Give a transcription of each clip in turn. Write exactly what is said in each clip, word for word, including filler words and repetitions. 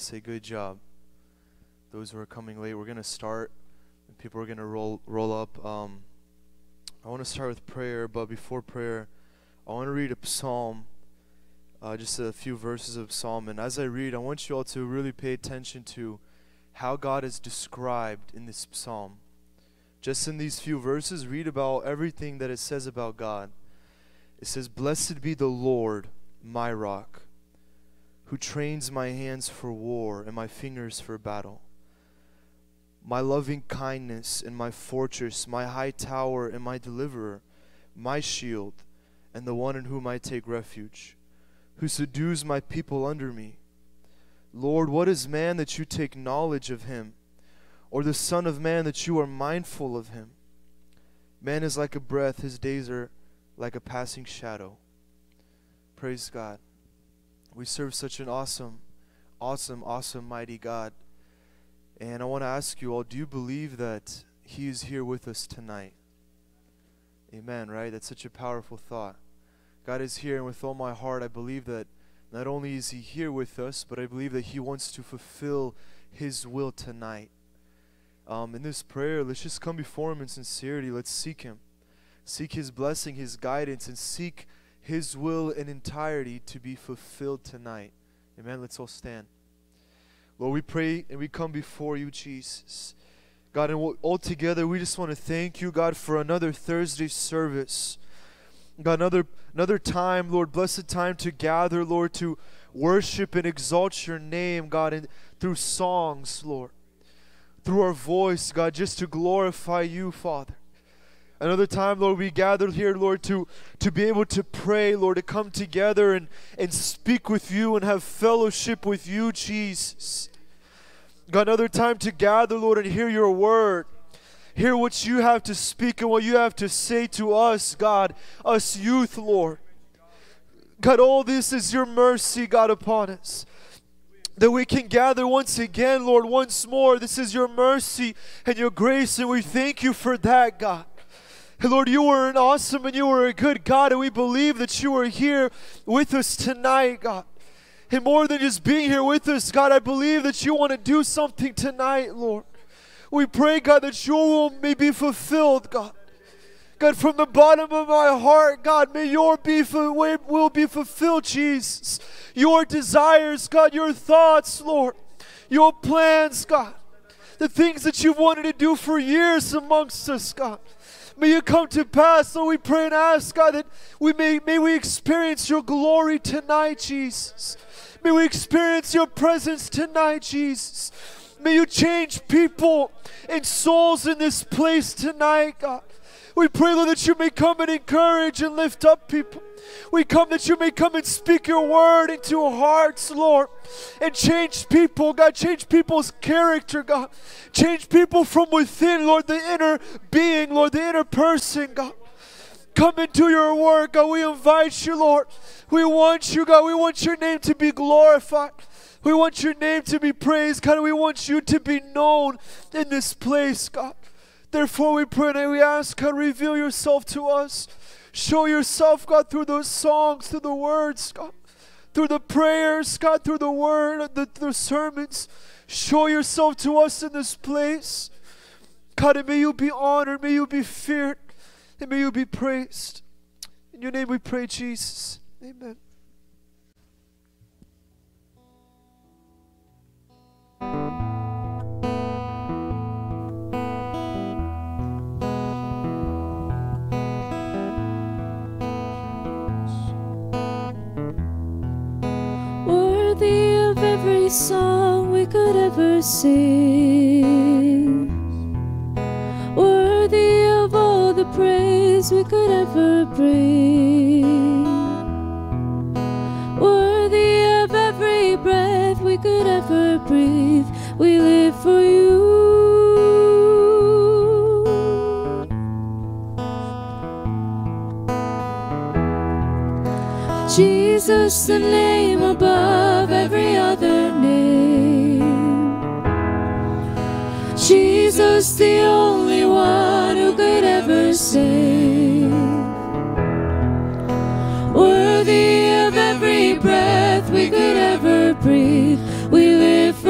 say good job. Those who are coming late, we're going to start. And people are going to roll roll up. Um, I want to start with prayer, but before prayer, I want to read a psalm, uh, just a few verses of psalm. And as I read, I want you all to really pay attention to how God is described in this psalm. Just in these few verses, read about everything that it says about God. It says, "Blessed be the Lord, my rock, who trains my hands for war and my fingers for battle. My loving kindness and my fortress, my high tower and my deliverer, my shield, and the one in whom I take refuge, who subdues my people under me. Lord, what is man that you take knowledge of him, or the son of man that you are mindful of him? Man is like a breath, his days are like a passing shadow." Praise God. We serve such an awesome, awesome, awesome, mighty God. And I want to ask you all, do you believe that He is here with us tonight? Amen, right? That's such a powerful thought. God is here, and with all my heart, I believe that not only is He here with us, but I believe that He wants to fulfill His will tonight. Um, in this prayer, let's just come before Him in sincerity. Let's seek Him. Seek His blessing, His guidance, and seek His will in entirety to be fulfilled tonight. Amen. Let's all stand. Lord, we pray and we come before you, Jesus. God, and all together we just want to thank you, God, for another Thursday service. God, another, another time, Lord, blessed time to gather, Lord, to worship and exalt your name, God, and through songs, Lord. Through our voice, God, just to glorify you, Father. Another time, Lord, we gathered here, Lord, to, to be able to pray, Lord, to come together and, and speak with you and have fellowship with you, Jesus. God, another time to gather, Lord, and hear your word. Hear what you have to speak and what you have to say to us, God, us youth, Lord. God, all this is your mercy, God, upon us. That we can gather once again, Lord, once more. This is your mercy and your grace, and we thank you for that, God. And Lord, you are an awesome and you are a good God, and we believe that you are here with us tonight, God. And more than just being here with us, God, I believe that you want to do something tonight, Lord. We pray, God, that your will may be fulfilled, God. God, from the bottom of my heart, God, may your be will be fulfilled, Jesus. Your desires, God, your thoughts, Lord. Your plans, God. The things that you've wanted to do for years amongst us, God. May you come to pass, Lord, we pray and ask, God, that we may, may we experience your glory tonight, Jesus. May we experience your presence tonight, Jesus. May you change people and souls in this place tonight, God. We pray, Lord, that you may come and encourage and lift up people. We come that you may come and speak your word into our hearts, Lord, and change people, God. Change people's character, God. Change people from within, Lord, the inner being, Lord, the inner person, God. Come into your word, God. We invite you, Lord. We want you, God. We want your name to be glorified. We want your name to be praised, God. We want you to be known in this place, God. Therefore, we pray and we ask, God, reveal yourself to us. Show yourself, God, through those songs, through the words, God. Through the prayers, God, through the word, the, the sermons. Show yourself to us in this place. God, and may you be honored, may you be feared, and may you be praised. In your name we pray, Jesus. Amen. Worthy of every song we could ever sing, worthy of all the praise we could ever bring, worthy of every breath we could ever breathe. We live for you. Jesus, the name above every other name. Jesus, the only one who could ever save. Worthy of every breath we could ever breathe. We live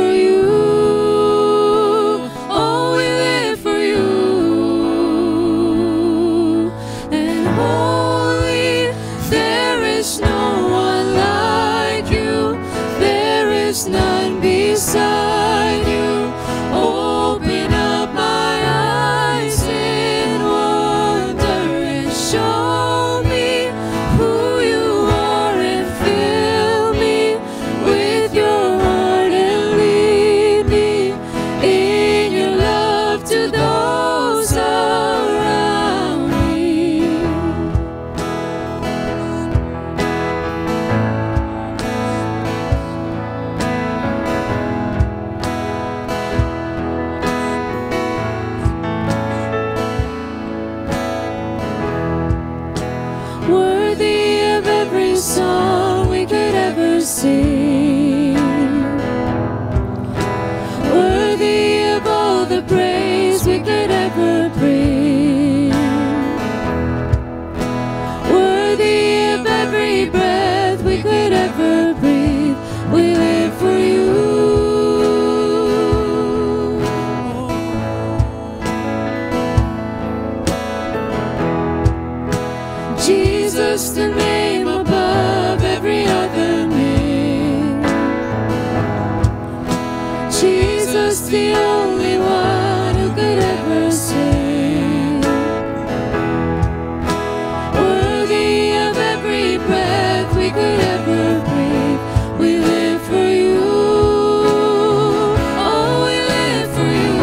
the only one who could ever save. Worthy of every breath we could ever breathe. We live for you. Oh, we live for you.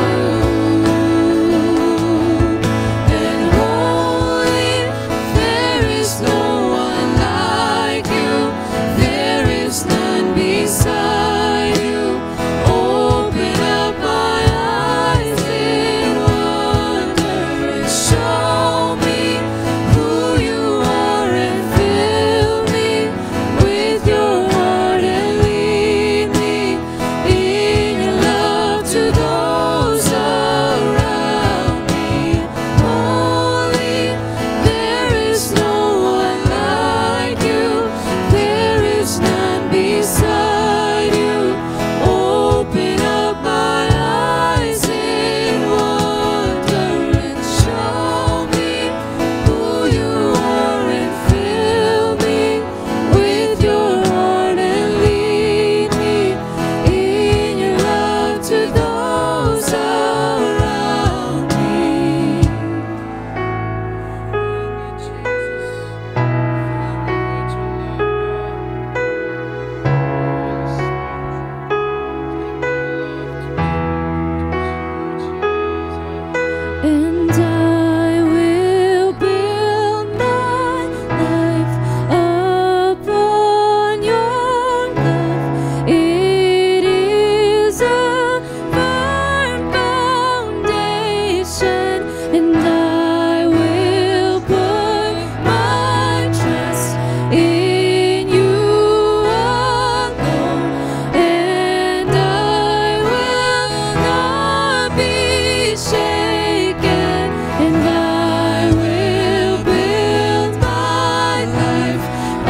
And holy, there is no one like you. There is none beside you. Open up my eyes in wonder and show me who you are, and fill me with your heart and lead me in your love to those around me. Holy, there is no one like you. There is none beside you. Open up my eyes in wonder and show me who you are, and fill me with your heart and lead me in your love to those around me. And I will build my life upon your love. It is a firm foundation, and I will put my trust in you alone, and I will not be shaken, and I will build my life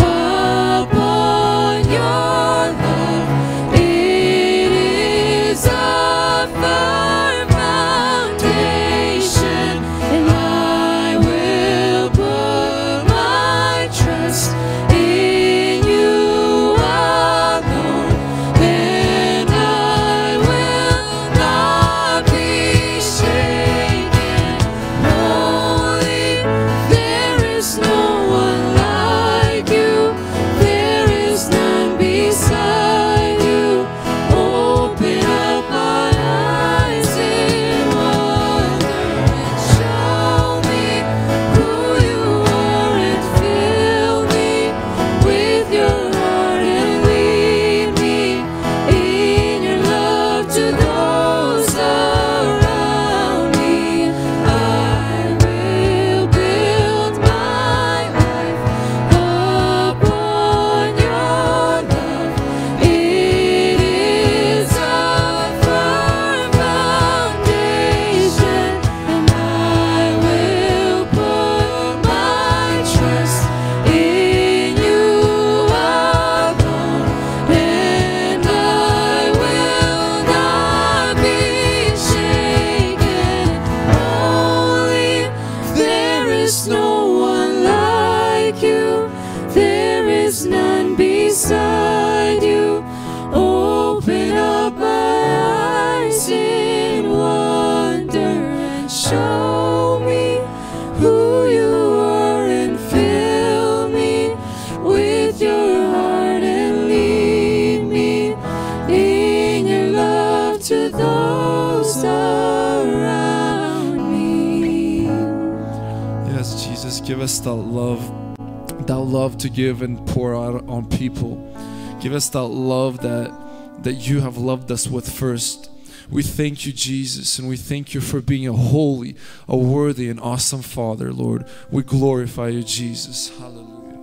upon your love. It is a firm foundation, and I will put my trust in you alone, and I will not be shaken. Holy, there is no one like you. There is none beside you. Open up my eyes in wonder and show me who you are, and fill me with your heart and lead me in your love to those around me. I will build my life upon your love. It is a firm foundation, and I will put my trust in you alone, and I will not be shaken. Holy, there is no one like you. There is none beside you. Open up my eyes in wonder and show me who you are, and fill me with your heart and lead me in your love to those around me. Yes, Jesus, give us that love, that love to give and pour out on people. Give us that love that that you have loved us with first. We thank you, Jesus, and we thank you for being a holy, a worthy, and awesome Father, Lord. We glorify you, Jesus. Hallelujah.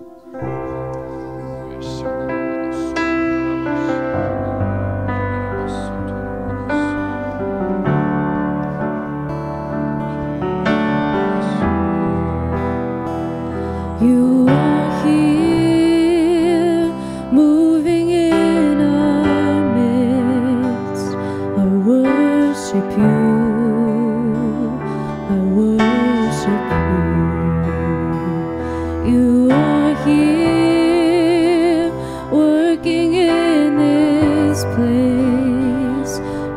You are here, moving in our midst. I worship you. I worship you. You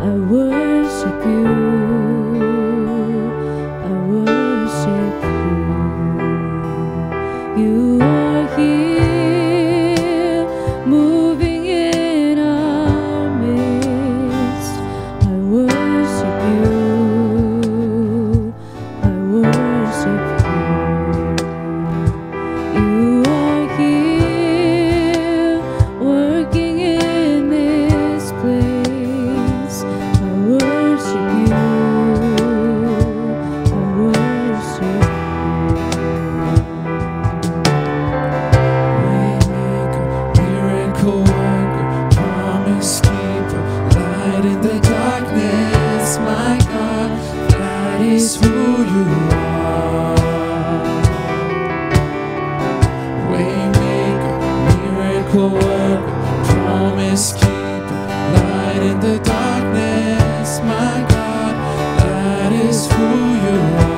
I worship you. I worship you. You are here, moving in our midst. I worship you. I worship you. You are here, working in this place. I worship you. I worship Waymaker, miracle worker, promise keeper, light in the darkness, my God, that is who you are. Waymaker, miracle worker, promise keeper, light in the darkness, my God, that is who you are.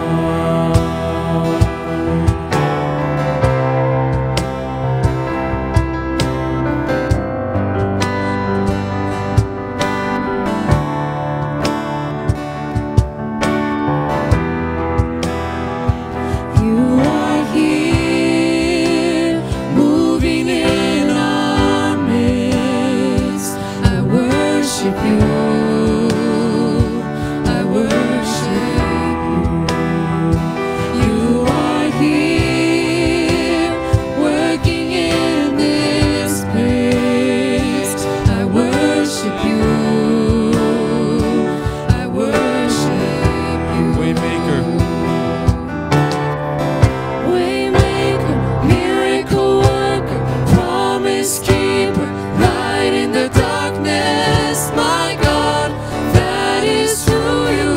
You are here, moving in our midst. I worship you. I worship you. You are here, working in this place. I worship you. I worship you. Waymaker, Waymaker, miracle worker, promise keeper, light in the darkness, my God, that is who you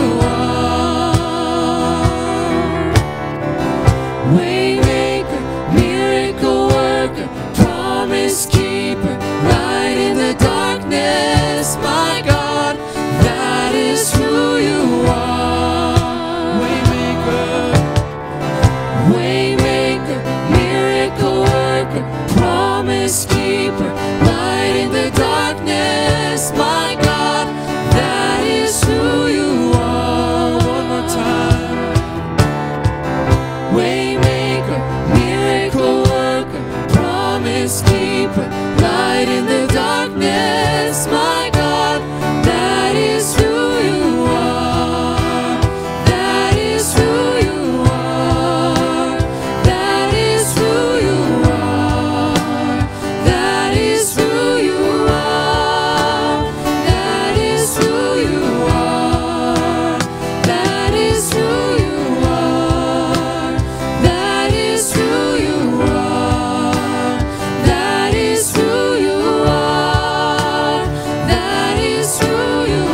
are. Waymaker, miracle worker, promise keeper, light in the darkness, my God, that is who you are. Waymaker, Waymaker, miracle worker, promise keeper, light in the darkness, my God, that is who you are. one more time. Waymaker, miracle worker, promise keeper, light in the darkness, my God, that is who you are. That is who you are. That is who you are. That is who you are. That is who you are. That is who you are. That is who you are. That is who you are. That is who you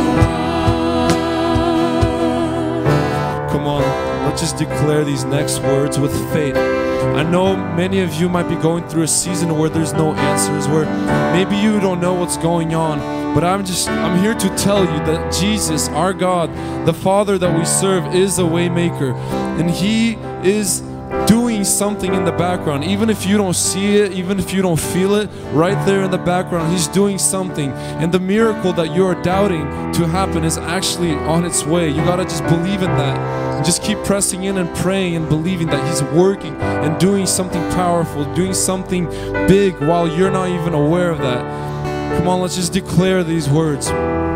are. Come on, let's just declare these next words with faith. I know many of you might be going through a season where there's no answers, where maybe you don't know what's going on, but I'm just, I'm here to tell you that Jesus, our God, the Father that we serve, is a way maker, and He is doing something in the background. Even if you don't see it, even if you don't feel it, right there in the background, He's doing something. And the miracle that you are doubting to happen is actually on its way. You gotta just believe in that. And just keep pressing in and praying and believing that He's working and doing something powerful, doing something big while you're not even aware of that. Come on, let's just declare these words.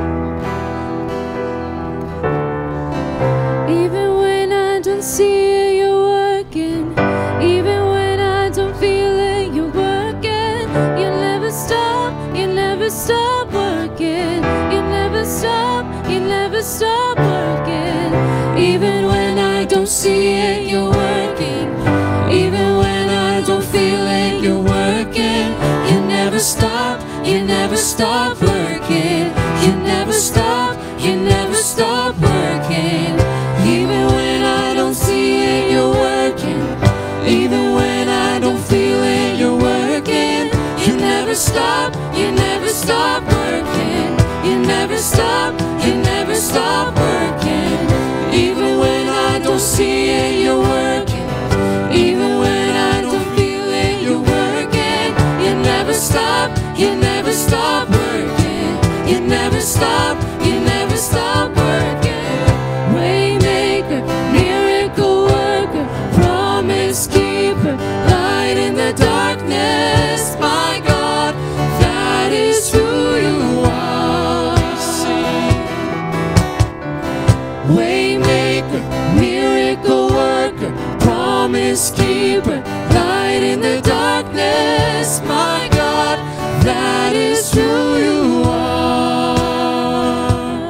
Even when I don't see it, you're working. Even when I don't feel it, you're working. You never stop, you never stop working. You never stop, you never stop working. Even when I don't see it, you're working. Even when I don't feel it, you're working. You never stop, you never stop working. You never stop, you never stop working. Even when I don't see it, you're working. Even when I don't feel it, you're working. You never stop, you never stop working. You never stop, you never stop working. Even when I don't see it, you're working. Even when I don't feel it, you're working. You never stop, you never stop working. You never stop, you never stop working. Waymaker, miracle worker, promise keeper, light in the darkness. My God, that is who you are. Waymaker, miracle worker, promise keeper, light in the darkness. My God, that is who you are.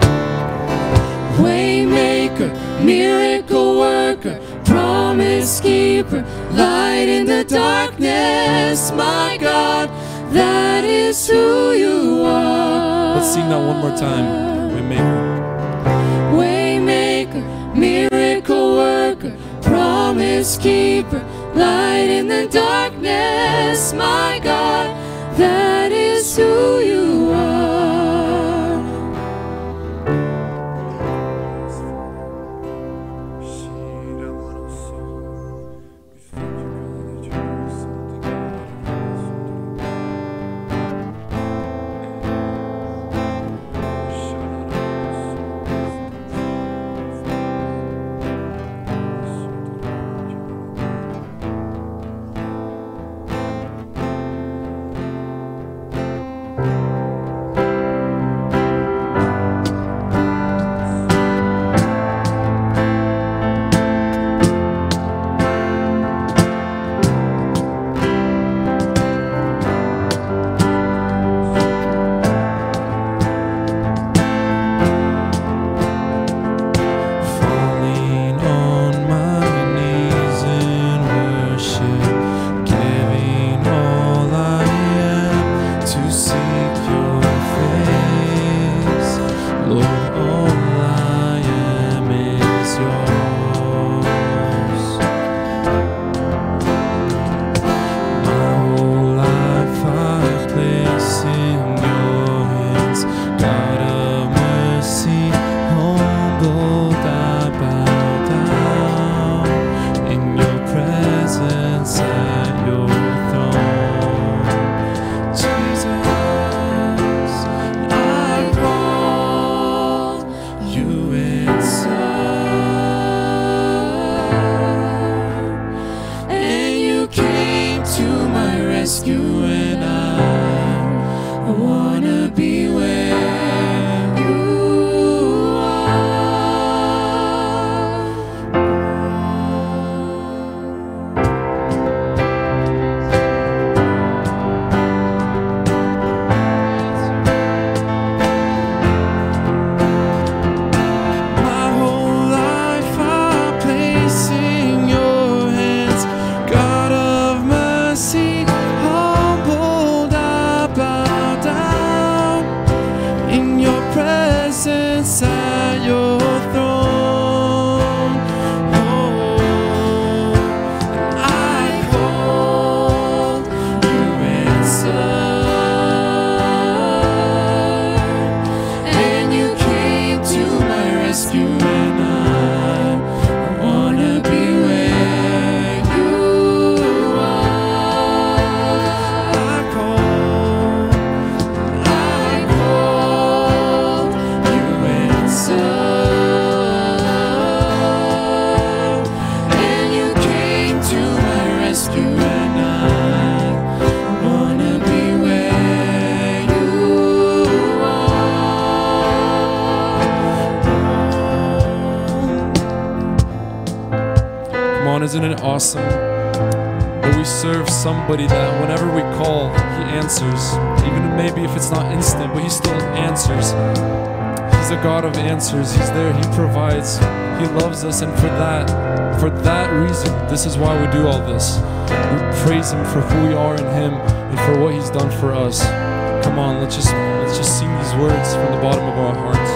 Waymaker, miracle worker, promise keeper, light in the darkness. My God, that is who you are. Let's sing that one more time. Waymaker. Waymaker, miracle worker, promise keeper, light in the darkness. My God, that is who you are. Isn't it awesome that we serve somebody that whenever we call, he answers. Even maybe if it's not instant, but he still answers. He's a God of answers. He's there. He provides. He loves us. And for that, for that reason, this is why we do all this. We praise him for who we are in him and for what he's done for us. Come on, let's just, let's just sing these words from the bottom of our hearts.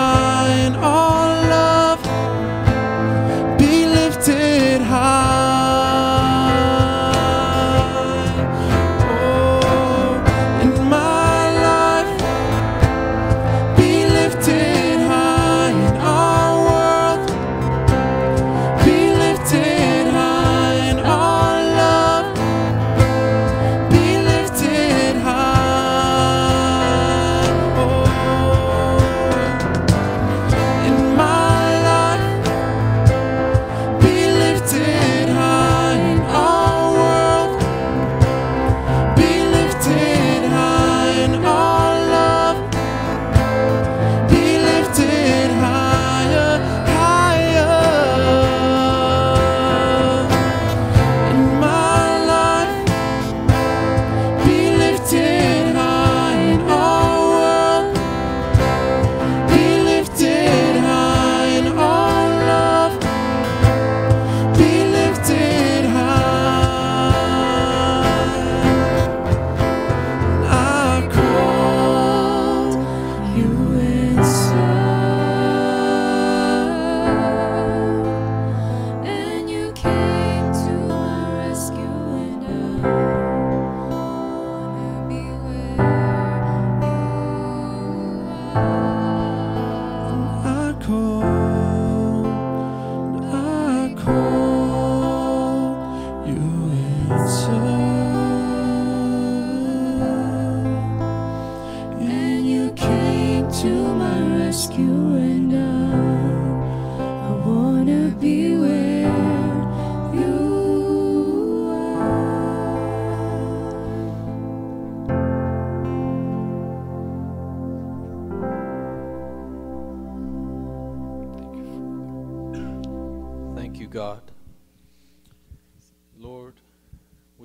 High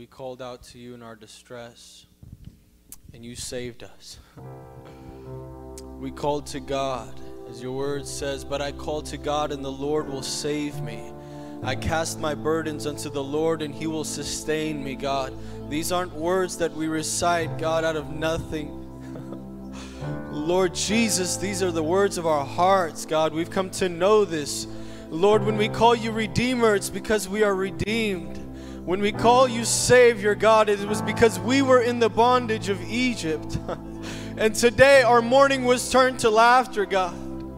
called out to you in our distress, and you saved us. We called to God, as your word says, but I called to God, and the Lord will save me. I cast my burdens unto the Lord, and he will sustain me, God. These aren't words that we recite, God, out of nothing. Lord Jesus, these are the words of our hearts, God. We've come to know this. Lord, when we call you Redeemer, it's because we are redeemed. When we call you Savior, God, it was because we were in the bondage of Egypt. And today our mourning was turned to laughter, God.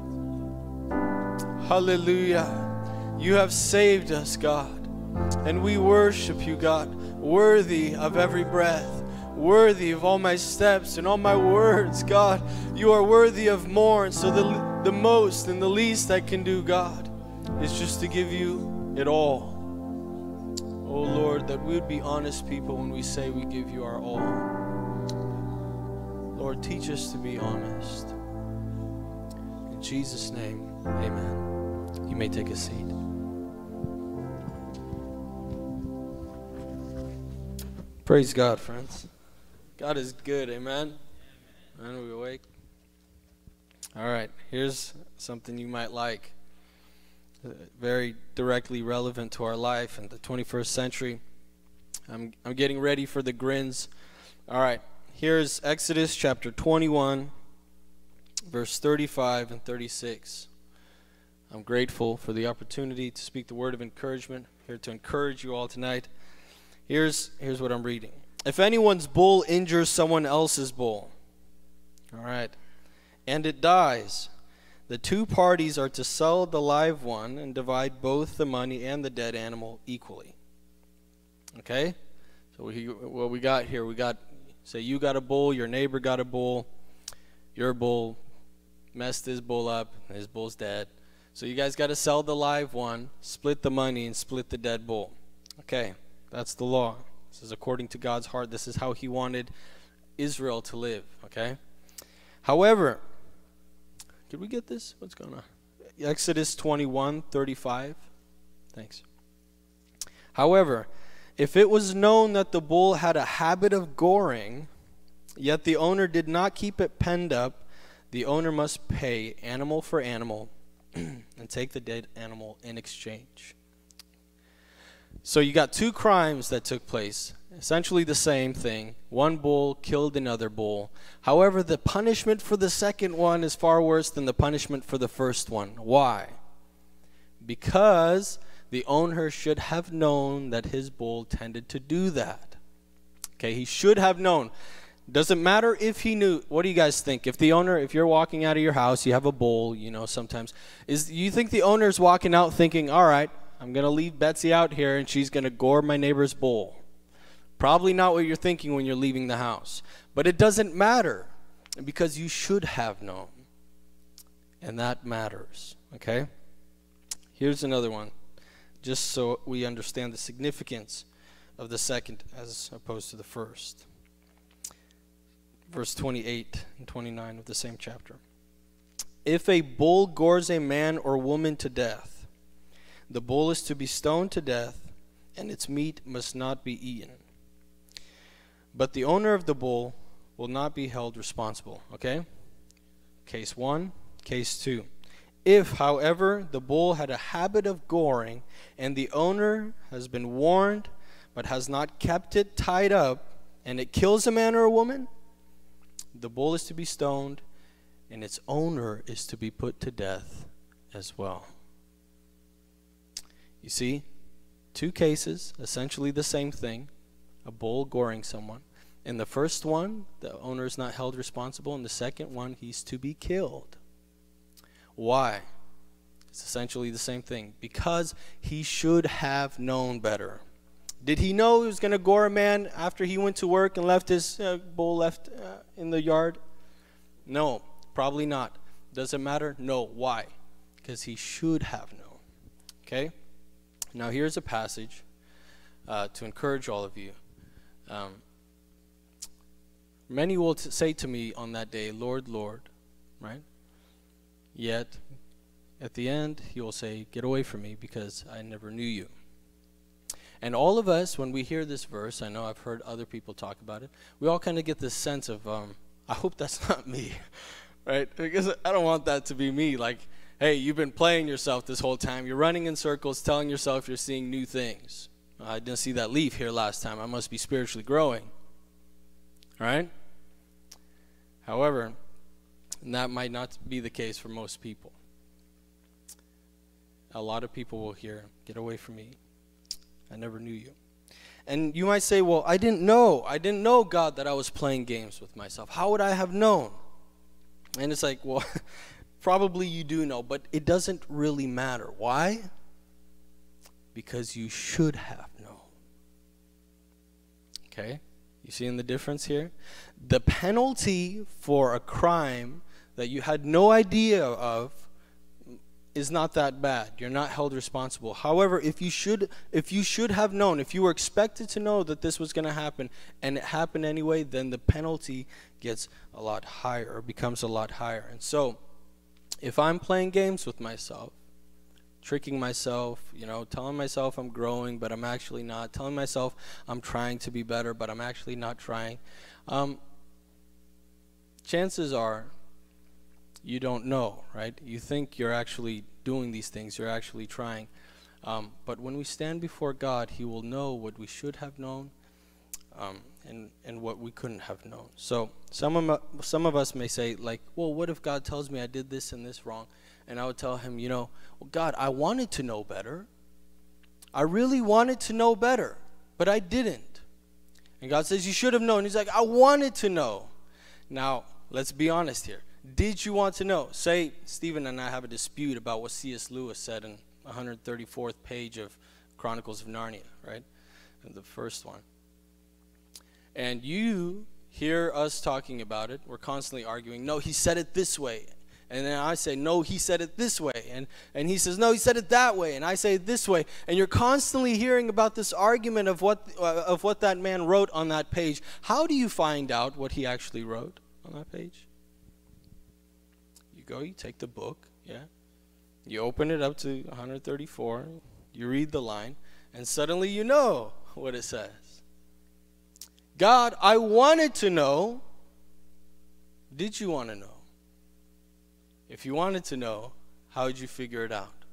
Hallelujah. You have saved us, God. And we worship you, God, worthy of every breath, worthy of all my steps and all my words, God. You are worthy of more. And so the, the most and the least I can do, God, is just to give you it all. Oh Lord, that we would be honest people when we say we give you our all. Lord, teach us to be honest. In Jesus' name, amen. You may take a seat. Praise God, friends. God is good, amen? Amen. Are we awake? All right, here's something you might like. Uh, very directly relevant to our life in the twenty-first century. I'm, I'm getting ready for the grins. All right, here's Exodus chapter twenty-one, verse thirty-five and thirty-six. I'm grateful for the opportunity to speak the word of encouragement, here to encourage you all tonight. Here's, here's what I'm reading. If anyone's bull injures someone else's bull, all right, and it dies, the two parties are to sell the live one and divide both the money and the dead animal equally. Okay? So we, what we got here, we got, say you got a bull, your neighbor got a bull, your bull messed his bull up, and his bull's dead. So you guys got to sell the live one, split the money, and split the dead bull. Okay, that's the law. This is according to God's heart. This is how he wanted Israel to live, okay? However, did we get this? What's going on? Exodus twenty-one, thirty-five. Thanks. However, if it was known that the bull had a habit of goring, yet the owner did not keep it penned up, the owner must pay animal for animal and take the dead animal in exchange. So you got two crimes that took place, essentially the same thing. One bull killed another bull. However, the punishment for the second one is far worse than the punishment for the first one. Why? Because the owner should have known that his bull tended to do that. Okay, he should have known. Doesn't matter if he knew. What do you guys think? If the owner, if you're walking out of your house, you have a bull, you know, sometimes. Is you think the owner's walking out thinking, all right, I'm going to leave Betsy out here and she's going to gore my neighbor's bull? Probably not what you're thinking when you're leaving the house. But it doesn't matter because you should have known. And that matters, okay? Here's another one, just so we understand the significance of the second as opposed to the first. Verse twenty-eight and twenty-nine of the same chapter. If a bull gores a man or woman to death, the bull is to be stoned to death, and its meat must not be eaten. But the owner of the bull will not be held responsible. Okay? Case one. Case two. If, however, the bull had a habit of goring, and the owner has been warned, but has not kept it tied up, and it kills a man or a woman, the bull is to be stoned, and its owner is to be put to death as well. You see, two cases, essentially the same thing, a bull goring someone. In the first one, the owner is not held responsible. In the second one, he's to be killed. Why? It's essentially the same thing. Because he should have known better. Did he know he was going to gore a man after he went to work and left his uh, bull left uh, in the yard? No, probably not. Does it matter? No. Why? Because he should have known. Okay? Now here's a passage uh, to encourage all of you. Um, many will t- say to me on that day, Lord, Lord, right? Yet, at the end, he will say, get away from me because I never knew you. And all of us, when we hear this verse, I know I've heard other people talk about it, we all kind of get this sense of, um, I hope that's not me, right? Because I don't want that to be me. Like, hey, you've been playing yourself this whole time. You're running in circles, telling yourself you're seeing new things. I didn't see that leaf here last time. I must be spiritually growing, right? However, and that might not be the case for most people. A lot of people will hear, get away from me. I never knew you. And you might say, well, I didn't know. I didn't know, God, that I was playing games with myself. How would I have known? And it's like, well, probably you do know, but it doesn't really matter. Why? Because you should have known. Okay? You seeing the difference here? The penalty for a crime that you had no idea of is not that bad. You're not held responsible. However, if you should if you should have known, if you were expected to know that this was going to happen and it happened anyway, then the penalty gets a lot higher, or becomes a lot higher. And so, if I'm playing games with myself, tricking myself, you know, telling myself I'm growing, but I'm actually not, telling myself I'm trying to be better, but I'm actually not trying, um, chances are you don't know, right? You think you're actually doing these things, you're actually trying. Um, but when we stand before God, He will know what we should have known um, and, and what we couldn't have known. So some of, some of us may say, like, well, what if God tells me I did this and this wrong? And I would tell Him, you know, well, God, I wanted to know better. I really wanted to know better, but I didn't. And God says, you should have known. He's like, I wanted to know. Now, let's be honest here. Did you want to know? Say Stephen and I have a dispute about what C S Lewis said in one hundred thirty-fourth page of Chronicles of Narnia, right? The first one. And you hear us talking about it. We're constantly arguing, no, he said it this way. And then I say, no, he said it this way. And, and he says, no, he said it that way. And I say it this way. And you're constantly hearing about this argument of what, uh, of what that man wrote on that page. How do you find out what he actually wrote on that page? You go, you take the book, yeah. You open it up to one hundred thirty-four. You read the line. And suddenly you know what it says. God, I wanted to know. Did you want to know? If you wanted to know, how did you figure it out?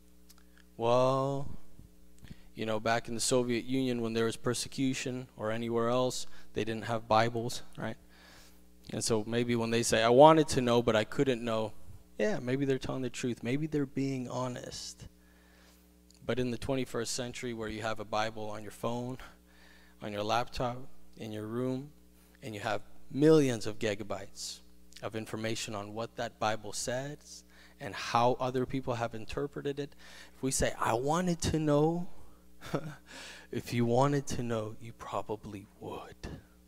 Well, you know, back in the Soviet Union when there was persecution or anywhere else, they didn't have Bibles, right? And so maybe when they say, I wanted to know, but I couldn't know, yeah, maybe they're telling the truth. Maybe they're being honest. But in the twenty-first century where you have a Bible on your phone, on your laptop, in your room, and you have millions of gigabytes of information on what that Bible says and how other people have interpreted it. If we say, I wanted to know, if you wanted to know, you probably would.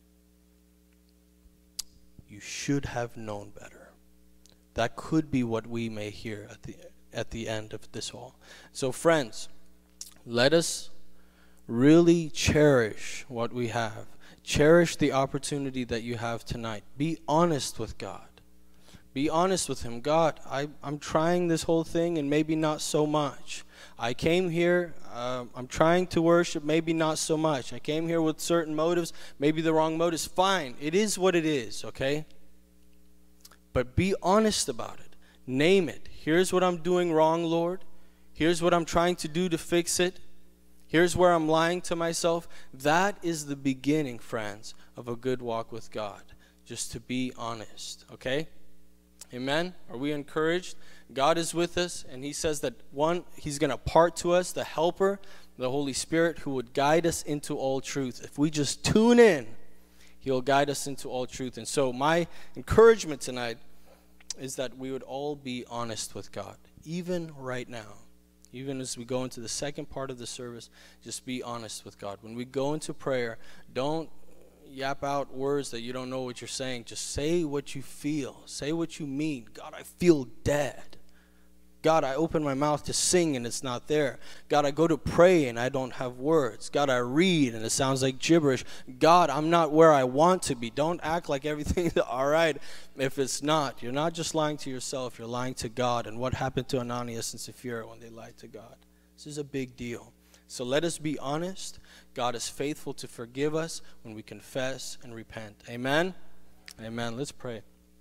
You should have known better. That could be what we may hear at the, at the end of this all. So friends, let us really cherish what we have. Cherish the opportunity that you have tonight. Be honest with God. Be honest with Him. God, I, I'm trying this whole thing and maybe not so much. I came here, uh, I'm trying to worship, maybe not so much. I came here with certain motives, maybe the wrong motives. Fine, it is what it is, okay? But be honest about it. Name it. Here's what I'm doing wrong, Lord. Here's what I'm trying to do to fix it. Here's where I'm lying to myself. That is the beginning, friends, of a good walk with God. Just to be honest, okay? Amen? Are we encouraged? God is with us, and He says that, one, He's going to part to us the Helper, the Holy Spirit, who would guide us into all truth. If we just tune in, He'll guide us into all truth. And so my encouragement tonight is that we would all be honest with God, even right now. Even as we go into the second part of the service, just be honest with God. When we go into prayer, don't yap out words that you don't know what you're saying. Just say what you feel. Say what you mean. God, I feel dead. God, I open my mouth to sing and it's not there. God, I go to pray and I don't have words. God, I read and it sounds like gibberish. God, I'm not where I want to be. Don't act like everything's all right if it's not. You're not just lying to yourself. You're lying to God. And what happened to Ananias and Sapphira when they lied to God? This is a big deal. So let us be honest. God is faithful to forgive us when we confess and repent. Amen? Amen. Let's pray.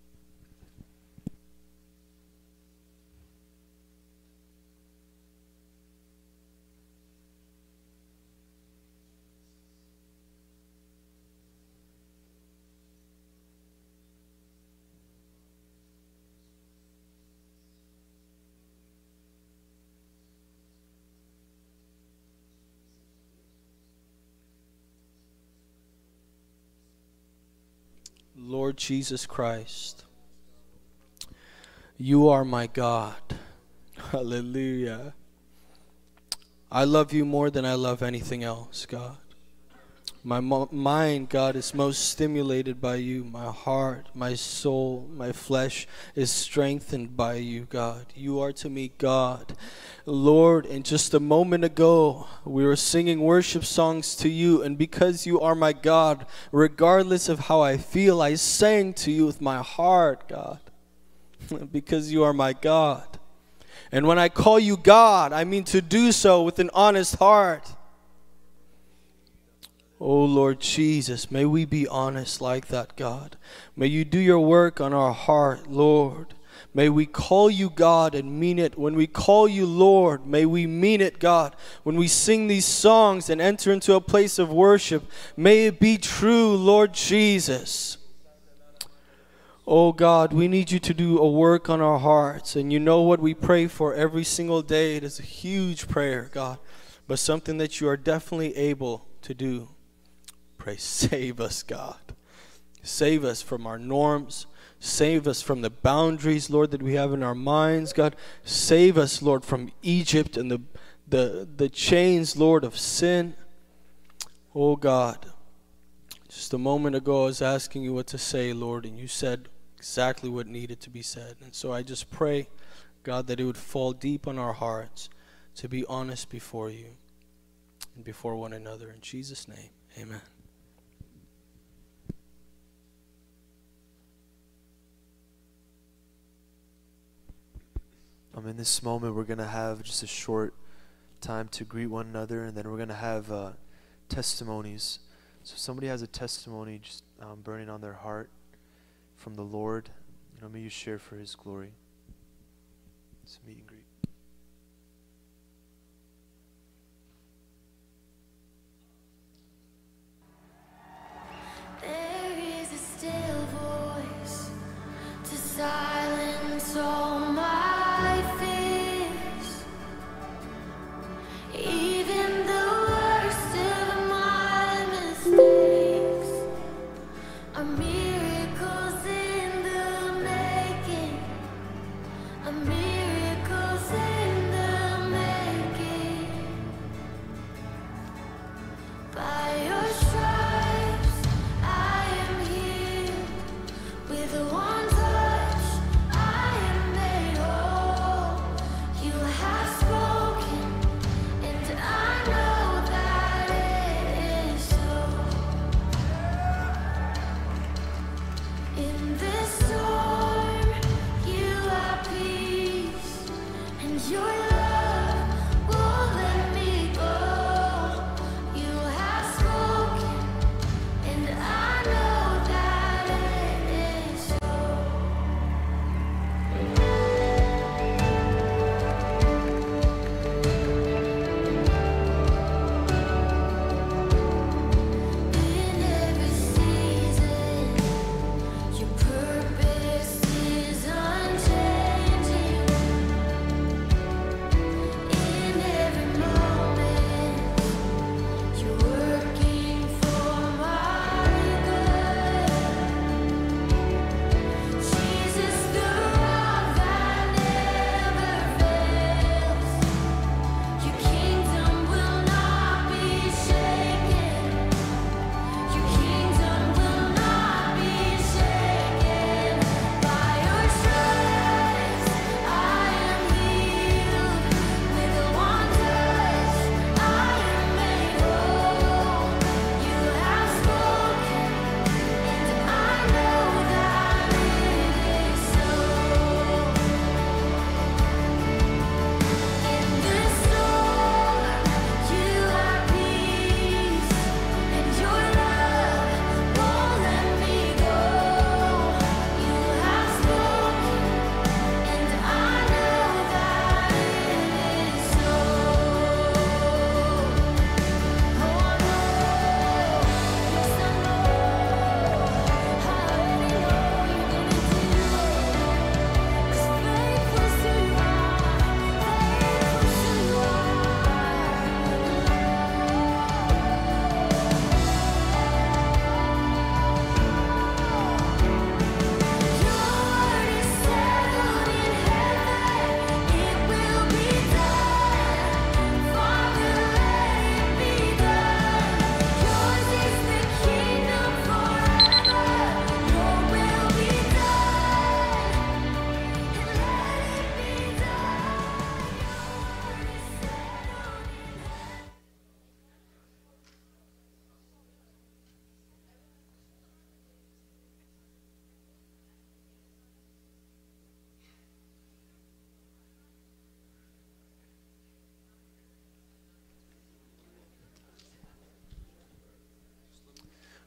Lord Jesus Christ, you are my God. Hallelujah. I love you more than I love anything else, God. My mo- mind, God, is most stimulated by you. My heart, my soul, my flesh is strengthened by you, God. You are to me God. Lord, and just a moment ago, we were singing worship songs to you, and because you are my God, regardless of how I feel, I sang to you with my heart, God, because you are my God. And when I call you God, I mean to do so with an honest heart. Oh Lord Jesus, may we be honest like that, God. May you do your work on our heart, Lord. May we call you God and mean it. When we call you Lord, may we mean it, God. When we sing these songs and enter into a place of worship, may it be true, Lord Jesus. Oh God, we need you to do a work on our hearts. And you know what we pray for every single day. It is a huge prayer, God, but something that you are definitely able to do. Pray, save us, God. Save us from our norms. Save us from the boundaries, Lord, that we have in our minds, God. Save us, Lord, from Egypt and the, the, the chains, Lord, of sin. Oh, God, just a moment ago I was asking you what to say, Lord, and you said exactly what needed to be said. And so I just pray, God, that it would fall deep on our hearts to be honest before you and before one another. In Jesus' name, amen. Um, in this moment, we're going to have just a short time to greet one another, and then we're going to have uh, testimonies. So if somebody has a testimony just um, burning on their heart from the Lord, you know, may you share for his glory. It's a meet and greet. There is a still voice to silence all my fears. Even the worst of my mistakes are miracles in the making, are miracles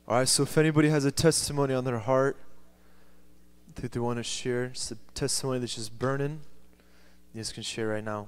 All right, so if anybody has a testimony on their heart that they want to share, it's a testimony that's just burning, you guys can share right now.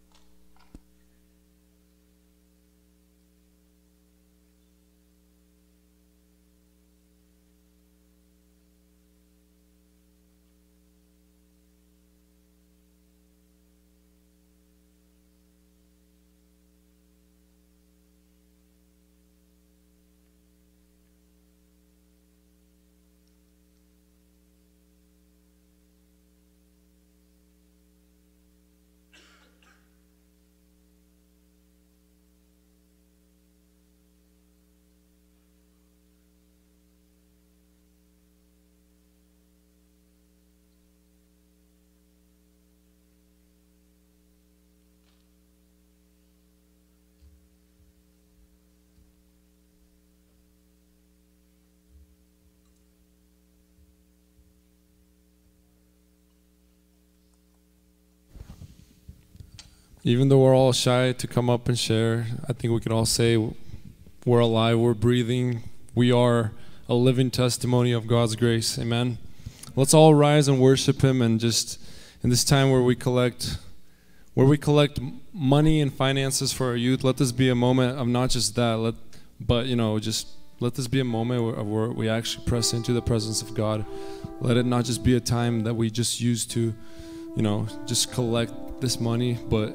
Even though we're all shy to come up and share, I think we can all say we're alive, we're breathing, we are a living testimony of God's grace. Amen. Let's all rise and worship Him, and just in this time where we collect where we collect money and finances for our youth, let this be a moment of not just that, let but you know, just let this be a moment where, where we actually press into the presence of God. Let it not just be a time that we just use to, you know, just collect this money, but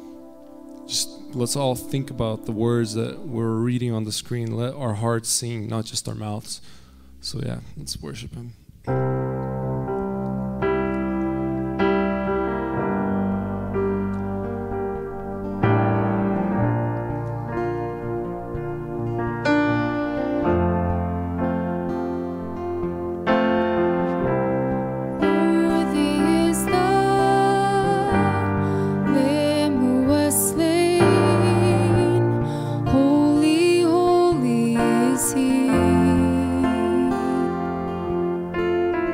just let's all think about the words that we're reading on the screen. Let our hearts sing, not just our mouths. So yeah, let's worship Him. Holy, holy is He.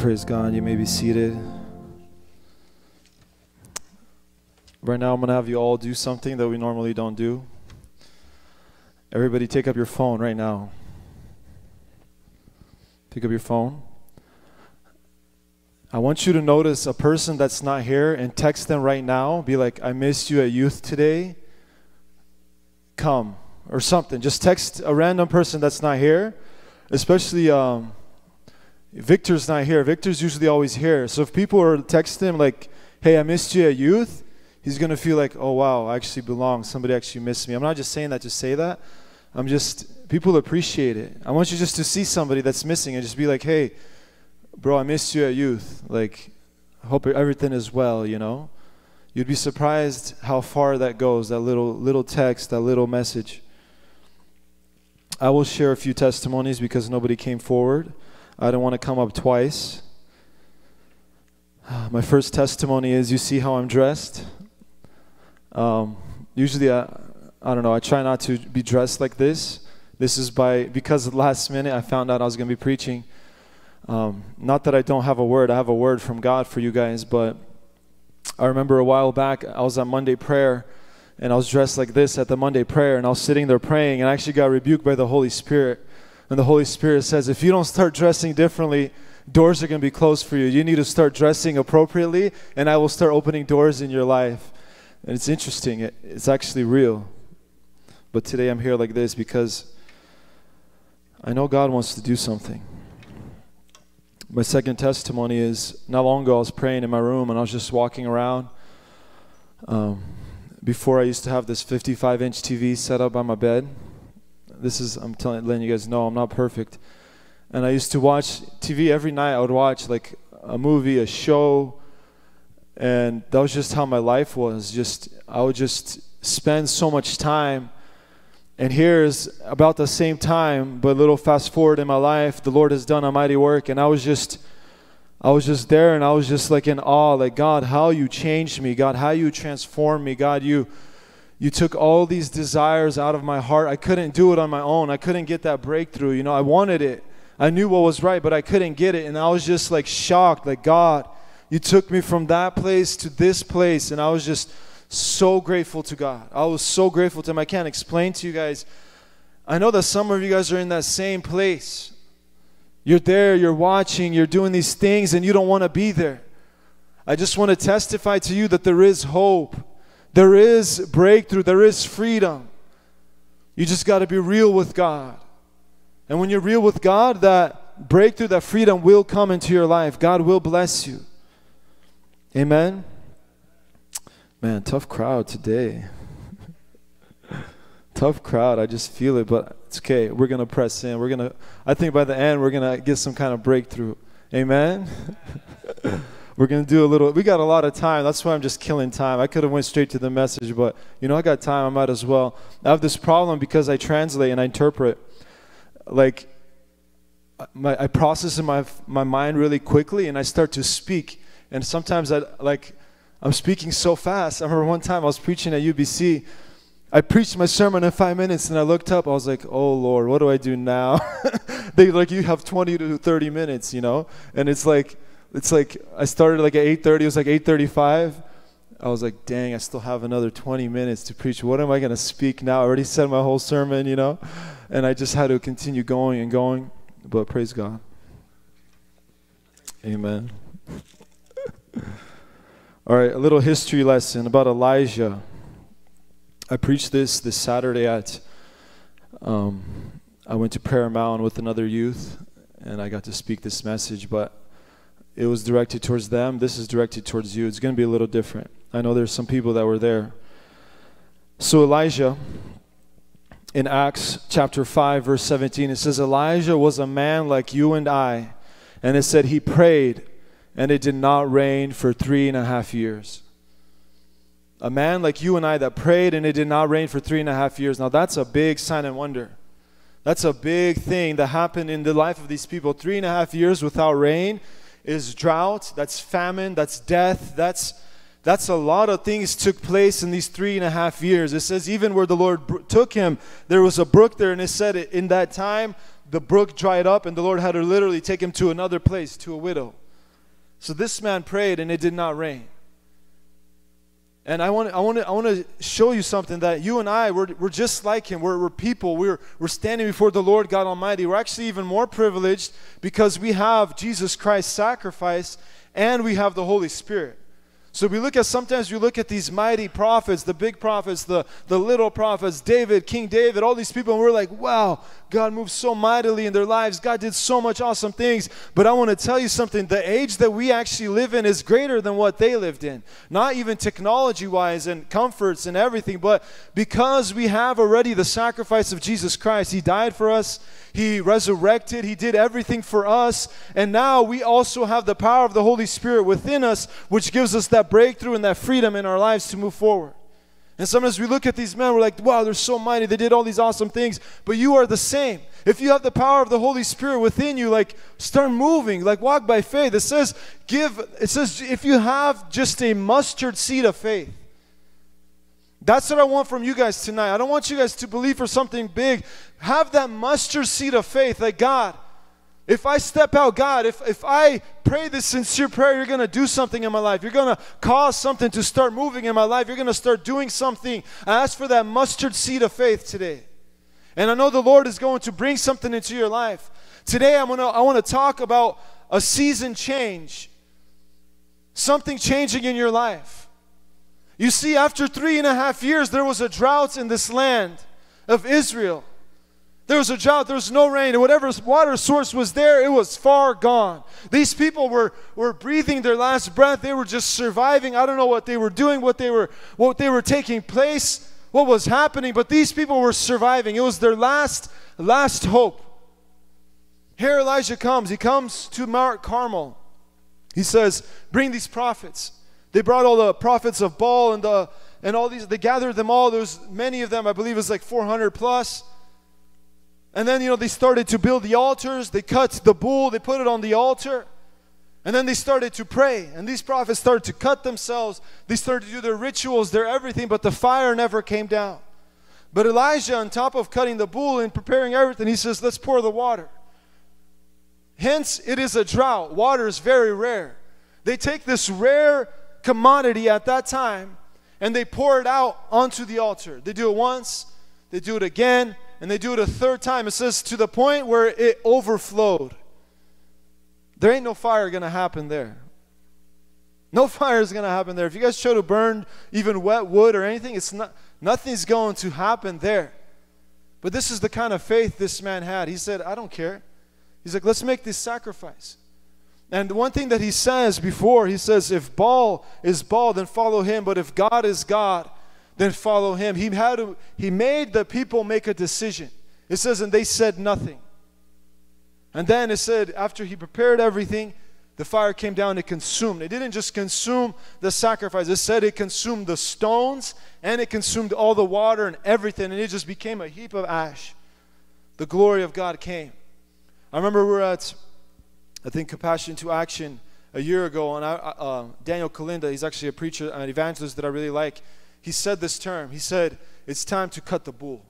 Praise God. You may be seated. Right now I'm going to have you all do something that we normally don't do. Everybody take up your phone right now. Pick up your phone. I want you to notice a person that's not here and text them right now. Be like, I missed you at youth today. Come. Or something. Just text a random person that's not here. Especially um, Victor's not here. Victor's usually always here. So if people are texting him like, hey, I missed you at youth, he's going to feel like, oh, wow, I actually belong. Somebody actually missed me. I'm not just saying that to say that. I'm just, people appreciate it. I want you just to see somebody that's missing and just be like, hey, bro, I missed you at youth. Like, I hope everything is well, you know. You'd be surprised how far that goes, that little little text, that little message. I will share a few testimonies because nobody came forward. I don't want to come up twice. My first testimony is, you see how I'm dressed? Um, usually, I, I don't know, I try not to be dressed like this. This is by, because at the last minute I found out I was going to be preaching. Um, not that I don't have a word. I have a word from God for you guys, but I remember a while back I was at Monday prayer and I was dressed like this at the Monday prayer, and I was sitting there praying, and I actually got rebuked by the Holy Spirit. And the Holy Spirit says, if you don't start dressing differently, doors are going to be closed for you. You need to start dressing appropriately, and I will start opening doors in your life. And it's interesting. It, it's actually real. But today I'm here like this because I know God wants to do something. My second testimony is, not long ago I was praying in my room and I was just walking around. Um, before I used to have this fifty-five inch T V set up by my bed. This is, I'm telling, letting you guys know I'm not perfect. And I used to watch T V every night. I would watch like a movie, a show, and that was just how my life was. Just I would just spend so much time. And here's about the same time, but a little fast forward in my life, the Lord has done a mighty work, and I was just, I was just there, and I was just like in awe, like, God, how you changed me, God, how you transformed me, God, you, you took all these desires out of my heart. I couldn't do it on my own. I couldn't get that breakthrough. You know, I wanted it. I knew what was right, but I couldn't get it, and I was just like shocked, like, God, you took me from that place to this place, and I was just so grateful to God. I was so grateful to Him. I can't explain to you guys. I know that some of you guys are in that same place. You're there, you're watching, you're doing these things, and you don't want to be there. I just want to testify to you that there is hope. There is breakthrough. There is freedom. You just got to be real with God. And when you're real with God, that breakthrough, that freedom will come into your life. God will bless you. Amen. Man, tough crowd today. Tough crowd. I just feel it, but it's okay. We're going to press in. We're going to, I think by the end, we're going to get some kind of breakthrough. Amen? We're going to do a little, we got a lot of time. That's why I'm just killing time. I could have went straight to the message, but, you know, I got time. I might as well. I have this problem because I translate and I interpret. Like, my, I process in my, my mind really quickly, and I start to speak. And sometimes I, like, I'm speaking so fast. I remember one time I was preaching at U B C. I preached my sermon in five minutes, and I looked up. I was like, oh, Lord, what do I do now? They like, you have twenty to thirty minutes, you know? And it's like, it's like I started like at eight thirty. It was like eight thirty-five. I was like, dang, I still have another twenty minutes to preach. What am I going to speak now? I already said my whole sermon, you know? And I just had to continue going and going. But praise God. Amen. All right, a little history lesson about Elijah. I preached this this Saturday at, um, I went to Prayer Mountain with another youth, and I got to speak this message, but it was directed towards them. This is directed towards you. It's going to be a little different. I know there's some people that were there. So Elijah, in Acts chapter five, verse seventeen, it says, Elijah was a man like you and I, and it said he prayed, and it did not rain for three and a half years. A man like you and I that prayed and it did not rain for three and a half years. Now that's a big sign and wonder. That's a big thing that happened in the life of these people. Three and a half years without rain is drought, that's famine, that's death, that's that's a lot of things took place in these three and a half years. It says even where the Lord br- took him, there was a brook there, and it said it, in that time the brook dried up, and the Lord had to literally take him to another place, to a widow. So this man prayed and it did not rain. And I want, I want to, I want to show you something, that you and I, we're, we're just like him. We're, we're people. We're, we're standing before the Lord God Almighty. We're actually even more privileged because we have Jesus Christ's sacrifice and we have the Holy Spirit. So we look at, sometimes we look at these mighty prophets, the big prophets, the, the little prophets, David, King David, all these people, and we're like, wow, God moved so mightily in their lives. God did so much awesome things. But I want to tell you something. The age that we actually live in is greater than what they lived in. Not even technology-wise and comforts and everything, but because we have already the sacrifice of Jesus Christ. He died for us. He resurrected. He did everything for us. And now we also have the power of the Holy Spirit within us, which gives us that breakthrough and that freedom in our lives to move forward. And sometimes we look at these men, we're like, wow, they're so mighty. They did all these awesome things. But you are the same. If you have the power of the Holy Spirit within you, like, start moving, like, walk by faith. It says, give, it says, if you have just a mustard seed of faith. That's what I want from you guys tonight. I don't want you guys to believe for something big. Have that mustard seed of faith. Like, God, if I step out, God, if, if I pray this sincere prayer, you're going to do something in my life. You're going to cause something to start moving in my life. You're going to start doing something. I ask for that mustard seed of faith today. And I know the Lord is going to bring something into your life. Today, I'm gonna, I want to talk about a season change. Something changing in your life. You see, after three and a half years, there was a drought in this land of Israel. There was a drought, there was no rain, and whatever water source was there, it was far gone. These people were, were breathing their last breath. They were just surviving. I don't know what they were doing, what they were, what they were taking place, what was happening, but these people were surviving. It was their last, last hope. Here Elijah comes. He comes to Mount Carmel. He says, bring these prophets. They brought all the prophets of Baal and the and all these. They gathered them all. There's many of them. I believe it was like four hundred plus. And then, you know, they started to build the altars. They cut the bull. They put it on the altar. And then they started to pray. And these prophets started to cut themselves. They started to do their rituals, their everything. But the fire never came down. But Elijah, on top of cutting the bull and preparing everything, he says, let's pour the water. Hence, it is a drought. Water is very rare. They take this rare commodity at that time and they pour it out onto the altar. They do it once, they do it again, and they do it a third time. It says to the point where it overflowed. There ain't no fire gonna happen there. No fire is gonna happen there. If you guys try to burn even wet wood or anything, it's not, nothing's going to happen there. But this is the kind of faith this man had. He said, I don't care. He's like, let's make this sacrifice. And the one thing that he says before, he says, if Baal is Baal, then follow him. But if God is God, then follow him. He had to, he made the people make a decision. It says, and they said nothing. And then it said, after he prepared everything, the fire came down, it consumed. It didn't just consume the sacrifice. It said it consumed the stones, and it consumed all the water and everything, and it just became a heap of ash. The glory of God came. I remember we were at, I think, Compassion to Action a year ago, and I, uh, Daniel Kalinda, he's actually a preacher, an evangelist that I really like. He said this term. He said, it's time to cut the bull.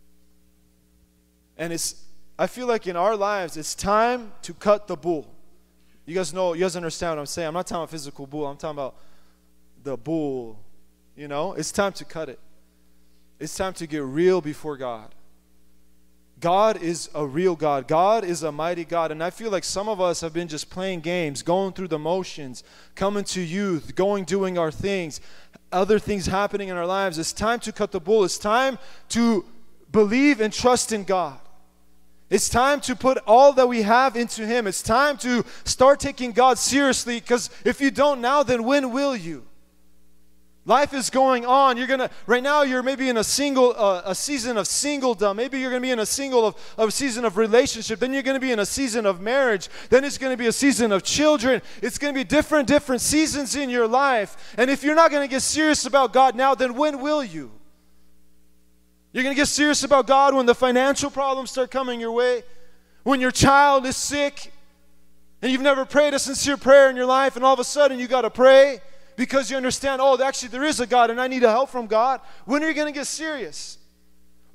And it's, I feel like in our lives, it's time to cut the bull. You guys know, you guys understand what I'm saying. I'm not talking about physical bull. I'm talking about the bull. You know, it's time to cut it. It's time to get real before God. God is a real God. God is a mighty God. And I feel like some of us have been just playing games, going through the motions, coming to youth, going, doing our things, other things happening in our lives. It's time to cut the bull. It's time to believe and trust in God. It's time to put all that we have into Him. It's time to start taking God seriously, because if you don't now, then when will you? Life is going on. You're gonna right now. You're maybe in a single, uh, a season of singledom. Maybe you're gonna be in a single of, of season of relationship. Then you're gonna be in a season of marriage. Then it's gonna be a season of children. It's gonna be different, different seasons in your life. And if you're not gonna get serious about God now, then when will you? You're gonna get serious about God when the financial problems start coming your way, when your child is sick, and you've never prayed a sincere prayer in your life, and all of a sudden you gotta pray. Because you understand, oh, actually there is a God and I need a help from God. When are you going to get serious?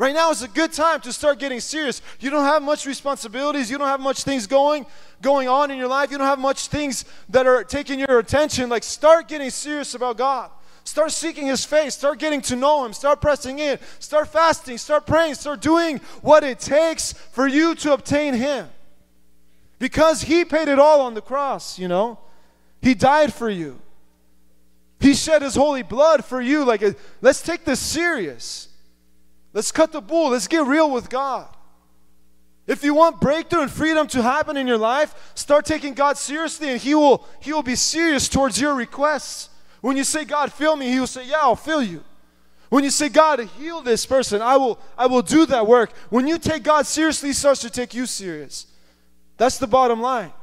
Right now is a good time to start getting serious. You don't have much responsibilities. You don't have much things going, going on in your life. You don't have much things that are taking your attention. Like, start getting serious about God. Start seeking His face. Start getting to know Him. Start pressing in. Start fasting. Start praying. Start doing what it takes for you to obtain Him. Because He paid it all on the cross, you know. He died for you. He shed His holy blood for you. Like, let's take this serious. Let's cut the bull. Let's get real with God. If you want breakthrough and freedom to happen in your life, start taking God seriously, and He will, He will be serious towards your requests. When you say, God, fill me, He will say, yeah, I'll fill you. When you say, God, heal this person, I will, I will do that work. When you take God seriously, He starts to take you serious. That's the bottom line.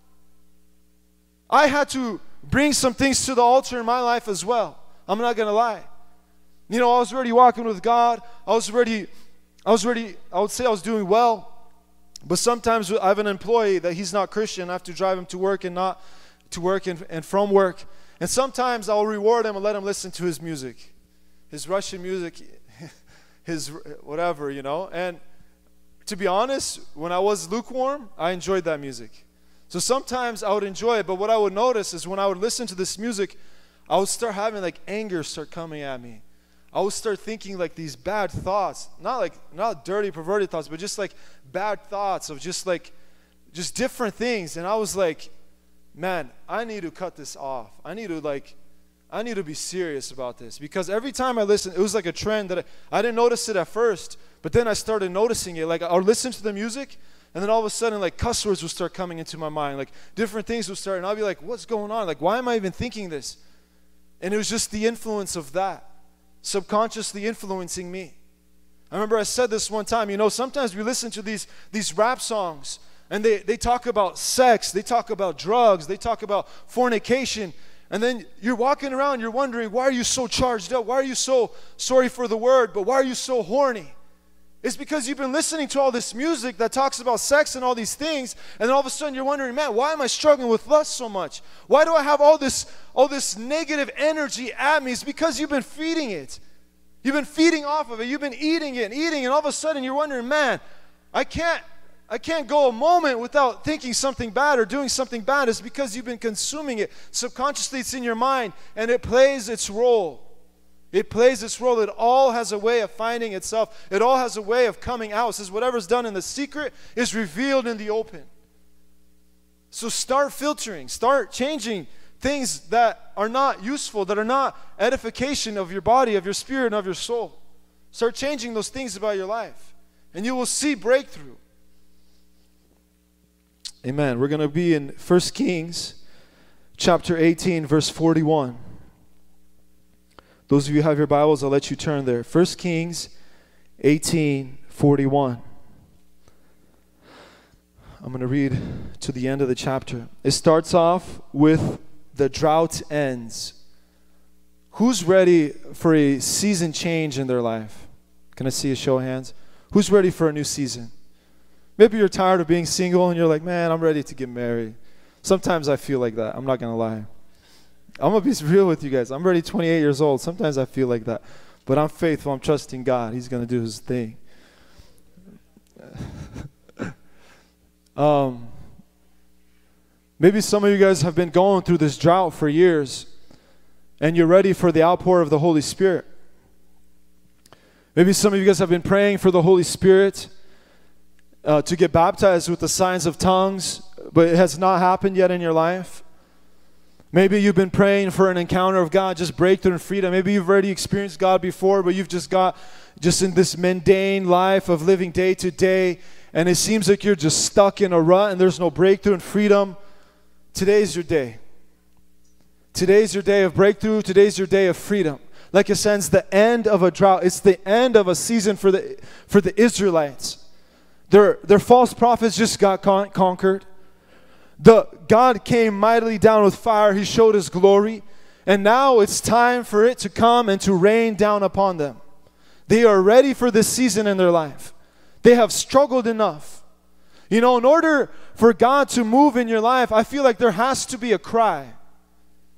I had to bring some things to the altar in my life as well. I'm not going to lie. You know, I was already walking with God. I was already, I was already, I would say I was doing well. But sometimes I have an employee that he's not Christian. I have to drive him to work and not to work and, and from work. And sometimes I'll reward him and let him listen to his music. His Russian music, his whatever, you know. And to be honest, when I was lukewarm, I enjoyed that music. So sometimes I would enjoy it. But what I would notice is when I would listen to this music, I would start having like anger start coming at me. I would start thinking like these bad thoughts, not like, not dirty, perverted thoughts, but just like bad thoughts of just like, just different things. And I was like, man, I need to cut this off. I need to like, I need to be serious about this. Because every time I listened, it was like a trend that I, I didn't notice it at first, but then I started noticing it. Like I would listen to the music, and then all of a sudden like cuss words would start coming into my mind. Like different things would start, and I'll be like, what's going on? Like, why am I even thinking this? And it was just the influence of that, subconsciously influencing me. I remember I said this one time, you know, sometimes we listen to these, these rap songs, and they, they talk about sex, they talk about drugs, they talk about fornication, and then you're walking around, you're wondering, why are you so charged up? Why are you so, sorry for the word, but why are you so horny? It's because you've been listening to all this music that talks about sex and all these things, and then all of a sudden you're wondering, man, why am I struggling with lust so much? Why do I have all this, all this negative energy at me? It's because you've been feeding it. You've been feeding off of it. You've been eating it and eating, and all of a sudden you're wondering, man, I can't, I can't go a moment without thinking something bad or doing something bad. It's because you've been consuming it. Subconsciously it's in your mind, and it plays its role. It plays its role. It all has a way of finding itself. It all has a way of coming out. It says whatever's done in the secret is revealed in the open. So start filtering. Start changing things that are not useful, that are not edification of your body, of your spirit, and of your soul. Start changing those things about your life, and you will see breakthrough. Amen. We're going to be in First Kings chapter eighteen, verse forty-one. Those of you who have your Bibles, I'll let you turn there. First Kings eighteen, forty-one. I'm going to read to the end of the chapter. It starts off with the drought ends. Who's ready for a season change in their life? Can I see a show of hands? Who's ready for a new season? Maybe you're tired of being single and you're like, man, I'm ready to get married. Sometimes I feel like that. I'm not going to lie. I'm going to be real with you guys. I'm already twenty-eight years old. Sometimes I feel like that. But I'm faithful. I'm trusting God. He's going to do His thing. um, maybe some of you guys have been going through this drought for years, and you're ready for the outpour of the Holy Spirit. Maybe some of you guys have been praying for the Holy Spirit uh, to get baptized with the signs of tongues, but it has not happened yet in your life. Maybe you've been praying for an encounter of God, just breakthrough and freedom. Maybe you've already experienced God before, but you've just got just in this mundane life of living day to day, and it seems like you're just stuck in a rut and there's no breakthrough and freedom. Today's your day. Today's your day of breakthrough. Today's your day of freedom. Like it says, the end of a drought. It's the end of a season for the for the Israelites. Their, their false prophets just got con- conquered. The God came mightily down with fire. He showed His glory. And now it's time for it to come and to rain down upon them. They are ready for this season in their life. They have struggled enough. You know, in order for God to move in your life, I feel like there has to be a cry.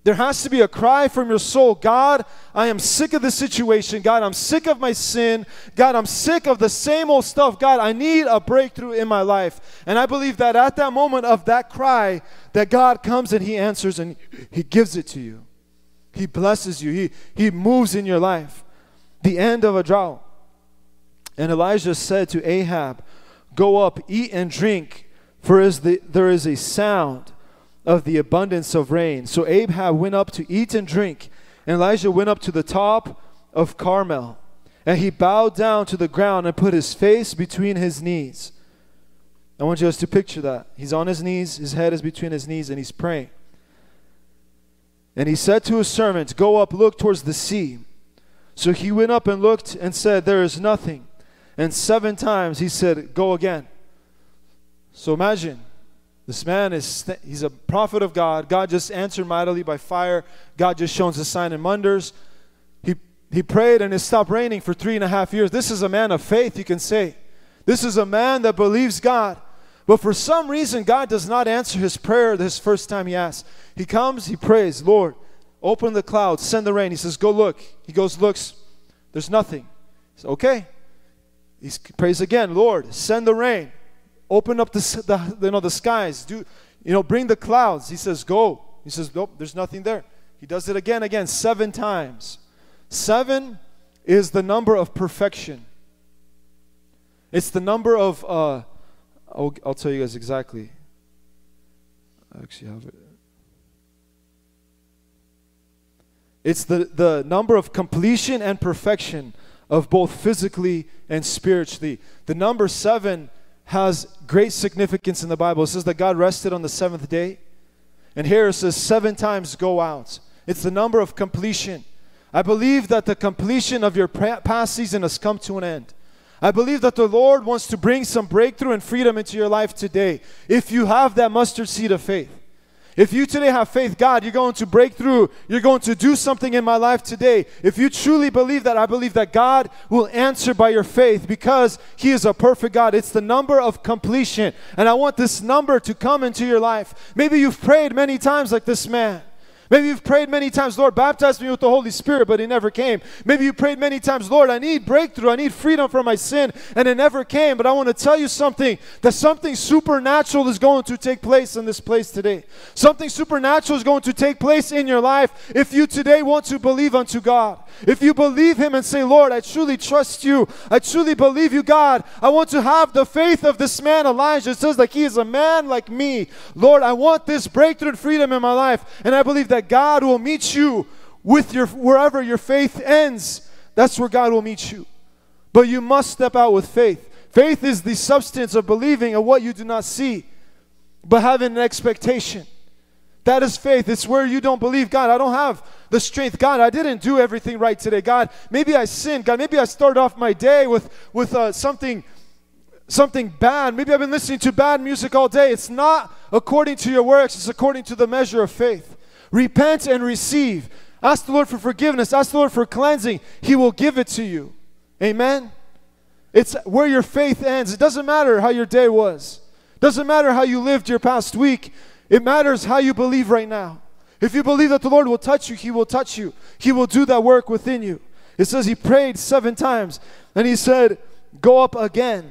There has to be a cry from your soul. God, I am sick of this situation. God, I'm sick of my sin. God, I'm sick of the same old stuff. God, I need a breakthrough in my life. And I believe that at that moment of that cry, that God comes and He answers and He gives it to you. He blesses you. He, he moves in your life. The end of a drought. And Elijah said to Ahab, go up, eat and drink, for is the, there is a sound of the abundance of rain. So Ahab went up to eat and drink, and Elijah went up to the top of Carmel, and he bowed down to the ground and put his face between his knees. I want you guys to picture that. He's on his knees, his head is between his knees, and he's praying. And he said to his servant, go up, look towards the sea. So he went up and looked and said, there is nothing. And seven times he said, go again. So imagine, this man is, he's a prophet of God. God just answered mightily by fire. God just shows a sign and wonders. He, he prayed and it stopped raining for three and a half years. This is a man of faith, you can say. This is a man that believes God. But for some reason, God does not answer his prayer this first time he asks. He comes, he prays, Lord, open the clouds, send the rain. He says, go look. He goes, looks, there's nothing. He says, okay. He prays again, Lord, send the rain. Open up the, the, you know, the skies. Do, you know, bring the clouds. He says, go. He says, nope, there's nothing there. He does it again, again, seven times. Seven is the number of perfection. It's the number of, uh, I'll, I'll tell you guys exactly. I actually have it. It's the, the number of completion and perfection of both physically and spiritually. The number seven has great significance in the Bible. It says that God rested on the seventh day. And here it says seven times go out. It's the number of completion. I believe that the completion of your past season has come to an end. I believe that the Lord wants to bring some breakthrough and freedom into your life today. If you have that mustard seed of faith. If you today have faith, God, you're going to break through. You're going to do something in my life today. If you truly believe that, I believe that God will answer by your faith because He is a perfect God. It's the number of completion. And I want this number to come into your life. Maybe you've prayed many times like this man. Maybe you've prayed many times, Lord, baptize me with the Holy Spirit, but He never came. Maybe you prayed many times, Lord, I need breakthrough, I need freedom from my sin, and it never came. But I want to tell you something, that something supernatural is going to take place in this place today. Something supernatural is going to take place in your life if you today want to believe unto God. If you believe Him and say, Lord, I truly trust You. I truly believe You, God. I want to have the faith of this man, Elijah. It says that he is a man like me. Lord, I want this breakthrough and freedom in my life, and I believe that that God will meet you with your wherever your faith ends. That's where God will meet you. But you must step out with faith. Faith is the substance of believing of what you do not see, but having an expectation. That is faith. It's where you don't believe, God, I don't have the strength. God, I didn't do everything right today. God, maybe I sinned. God, maybe I started off my day with, with uh, something something bad. Maybe I've been listening to bad music all day. It's not according to your works. It's according to the measure of faith. Repent and receive. Ask the Lord for forgiveness. Ask the Lord for cleansing. He will give it to you. Amen? It's where your faith ends. It doesn't matter how your day was. It doesn't matter how you lived your past week. It matters how you believe right now. If you believe that the Lord will touch you, He will touch you. He will do that work within you. It says he prayed seven times. And he said, go up again.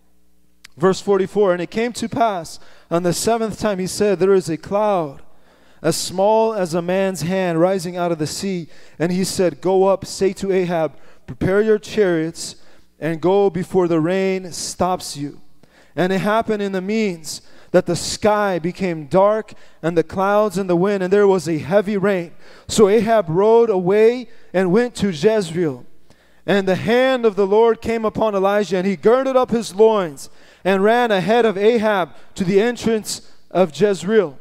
Verse forty-four, and it came to pass on the seventh time he said, there is a cloud as small as a man's hand rising out of the sea. And he said, go up, say to Ahab, prepare your chariots and go before the rain stops you. And it happened in the means that the sky became dark and the clouds and the wind, and there was a heavy rain. So Ahab rode away and went to Jezreel. And the hand of the Lord came upon Elijah, and he girded up his loins and ran ahead of Ahab to the entrance of Jezreel.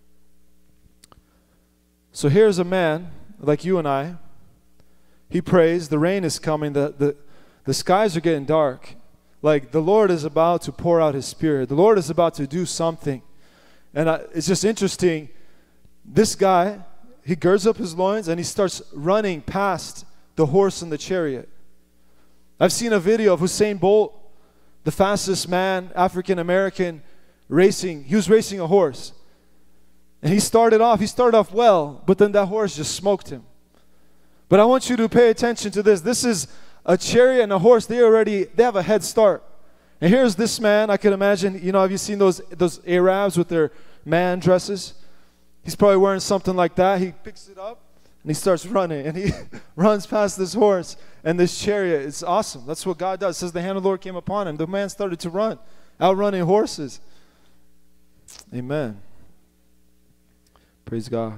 So here's a man like you and I. He prays, the rain is coming, the, the, the skies are getting dark. Like the Lord is about to pour out His Spirit. The Lord is about to do something. And I, it's just interesting. This guy, he girds up his loins and he starts running past the horse and the chariot. I've seen a video of Usain Bolt, the fastest man, African American, racing. He was racing a horse. And he started off, he started off well, but then that horse just smoked him. But I want you to pay attention to this. This is a chariot and a horse. They already, they have a head start. And here's this man, I can imagine, you know, have you seen those, those Arabs with their man dresses? He's probably wearing something like that. He picks it up and he starts running. And he runs past this horse and this chariot. It's awesome. That's what God does. It says the hand of the Lord came upon him. The man started to run, outrunning horses. Amen. Praise God.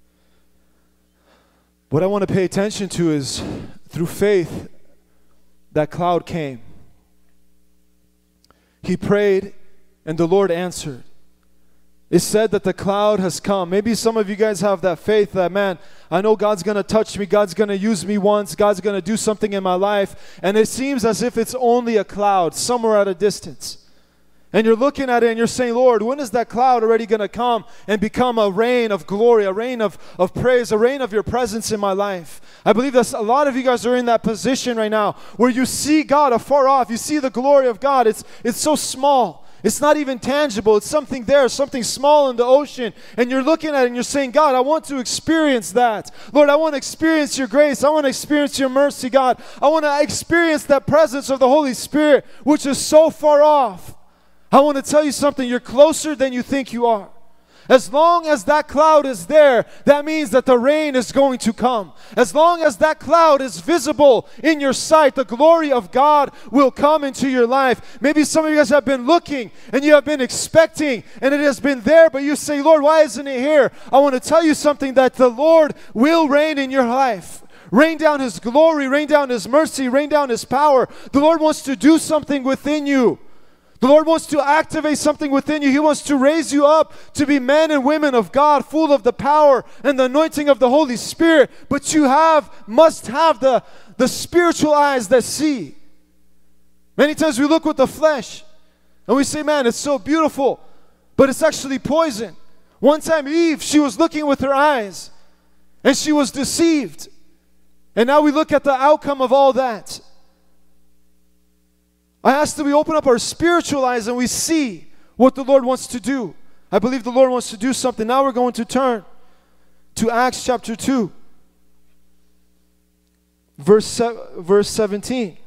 What I want to pay attention to is through faith, that cloud came. He prayed and the Lord answered. It said that the cloud has come. Maybe some of you guys have that faith that, man, I know God's going to touch me. God's going to use me once. God's going to do something in my life. And it seems as if it's only a cloud somewhere at a distance. And you're looking at it and you're saying, Lord, when is that cloud already going to come and become a rain of glory, a rain of, of praise, a rain of your presence in my life? I believe that a lot of you guys are in that position right now where you see God afar off. You see the glory of God. It's, it's so small. It's not even tangible. It's something there, something small in the ocean. And you're looking at it and you're saying, God, I want to experience that. Lord, I want to experience your grace. I want to experience your mercy, God. I want to experience that presence of the Holy Spirit, which is so far off. I want to tell you something. You're closer than you think you are. As long as that cloud is there, that means that the rain is going to come. As long as that cloud is visible in your sight, the glory of God will come into your life. Maybe some of you guys have been looking and you have been expecting and it has been there, but you say, Lord, why isn't it here? I want to tell you something, that the Lord will reign in your life. Rain down His glory, rain down His mercy, rain down His power. The Lord wants to do something within you. The Lord wants to activate something within you. He wants to raise you up to be men and women of God, full of the power and the anointing of the Holy Spirit. But you have, must have the, the spiritual eyes that see. Many times we look with the flesh and we say, man, it's so beautiful, but it's actually poison. One time Eve, she was looking with her eyes and she was deceived. And now we look at the outcome of all that. I ask that we open up our spiritual eyes and we see what the Lord wants to do. I believe the Lord wants to do something. Now we're going to turn to Acts chapter two, verse, verse seventeen.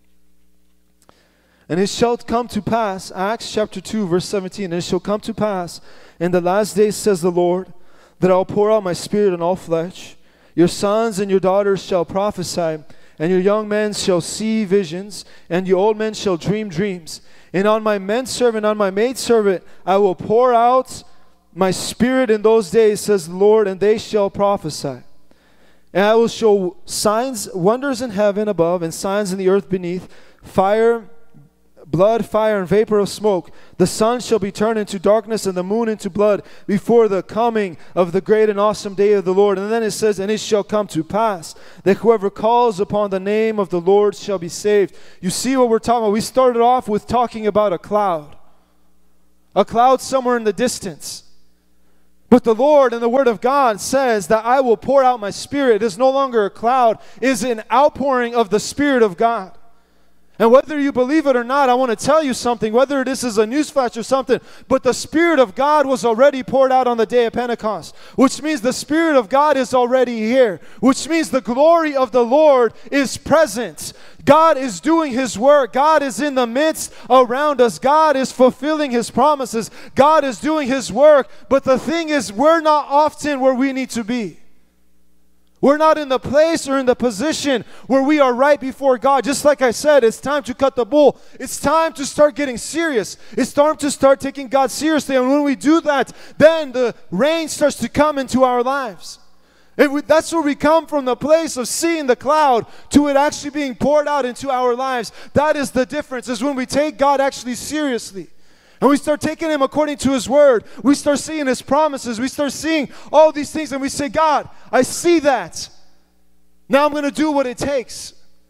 And it shall come to pass, Acts chapter two, verse seventeen, and it shall come to pass in the last days, says the Lord, that I will pour out my spirit on all flesh. Your sons and your daughters shall prophesy, and your young men shall see visions, and your old men shall dream dreams. And on my manservant, on my maidservant, I will pour out my spirit in those days, says the Lord, and they shall prophesy. And I will show signs, wonders in heaven above, and signs in the earth beneath, fire, blood, fire, and vapor of smoke. The sun shall be turned into darkness and the moon into blood before the coming of the great and awesome day of the Lord. And then it says, and it shall come to pass that whoever calls upon the name of the Lord shall be saved. You see what we're talking about? We started off with talking about a cloud. A cloud somewhere in the distance. But the Lord and the Word of God says that I will pour out my Spirit. It is no longer a cloud. It is an outpouring of the Spirit of God. And whether you believe it or not, I want to tell you something, whether this is a newsflash or something, but the Spirit of God was already poured out on the day of Pentecost, which means the Spirit of God is already here, which means the glory of the Lord is present. God is doing His work. God is in the midst around us. God is fulfilling His promises. God is doing His work. But the thing is, we're not often where we need to be. We're not in the place or in the position where we are right before God. Just like I said, it's time to cut the bull. It's time to start getting serious. It's time to start taking God seriously. And when we do that, then the rain starts to come into our lives. And we, that's where we come from, the place of seeing the cloud to it actually being poured out into our lives. That is the difference, is when we take God actually seriously. And we start taking Him according to His Word. We start seeing His promises. We start seeing all these things and we say, God, I see that. Now I'm going to do what it takes.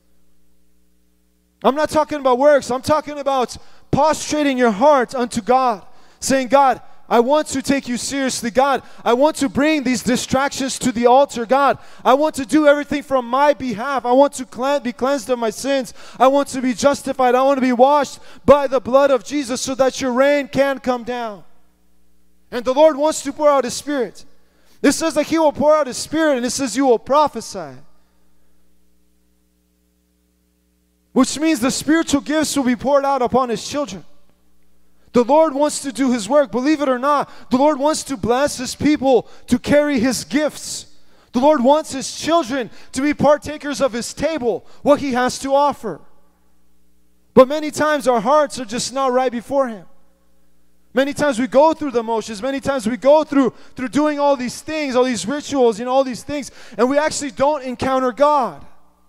I'm not talking about works. I'm talking about prostrating your heart unto God. Saying, God, I want to take you seriously. God, I want to bring these distractions to the altar. God, I want to do everything from my behalf. I want to clean, be cleansed of my sins. I want to be justified. I want to be washed by the blood of Jesus so that your rain can come down. And the Lord wants to pour out His Spirit. It says that He will pour out His Spirit, and it says you will prophesy. Which means the spiritual gifts will be poured out upon His children. The Lord wants to do His work. Believe it or not, the Lord wants to bless His people to carry His gifts. The Lord wants His children to be partakers of His table, what He has to offer. But many times our hearts are just not right before Him. Many times we go through the motions. Many times we go through, through doing all these things, all these rituals, you know, all these things, and we actually don't encounter God.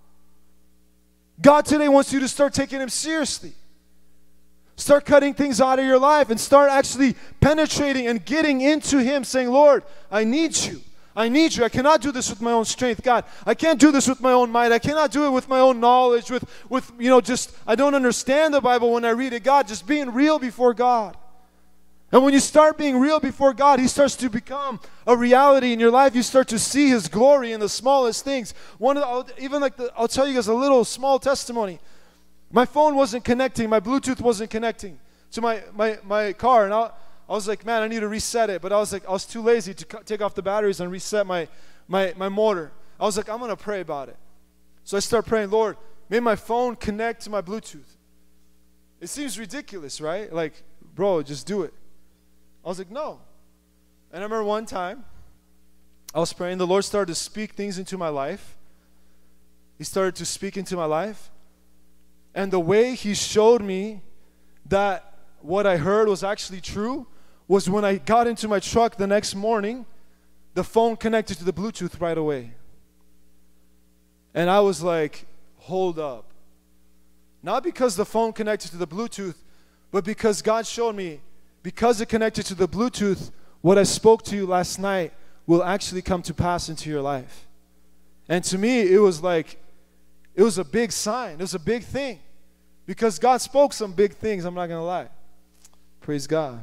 God today wants you to start taking Him seriously. Start cutting things out of your life and start actually penetrating and getting into Him, saying, Lord, I need you. I need you. I cannot do this with my own strength, God. I can't do this with my own might. I cannot do it with my own knowledge, with, with you know, just, I don't understand the Bible when I read it. God, just being real before God. And when you start being real before God, He starts to become a reality in your life. You start to see His glory in the smallest things. One of the, even like the, I'll tell you guys a little small testimony. My phone wasn't connecting. My Bluetooth wasn't connecting to my, my, my car. And I, I was like, man, I need to reset it. But I was like, I was too lazy to cu- take off the batteries and reset my, my, my motor. I was like, I'm going to pray about it. So I start praying, Lord, may my phone connect to my Bluetooth. It seems ridiculous, right? Like, bro, just do it. I was like, no. And I remember one time, I was praying. The Lord started to speak things into my life. He started to speak into my life. And the way He showed me that what I heard was actually true was when I got into my truck the next morning, the phone connected to the Bluetooth right away. And I was like, hold up. Not because the phone connected to the Bluetooth, but because God showed me, because it connected to the Bluetooth, what I spoke to you last night will actually come to pass into your life. And to me, it was like, it was a big sign. It was a big thing. Because God spoke some big things, I'm not going to lie. Praise God.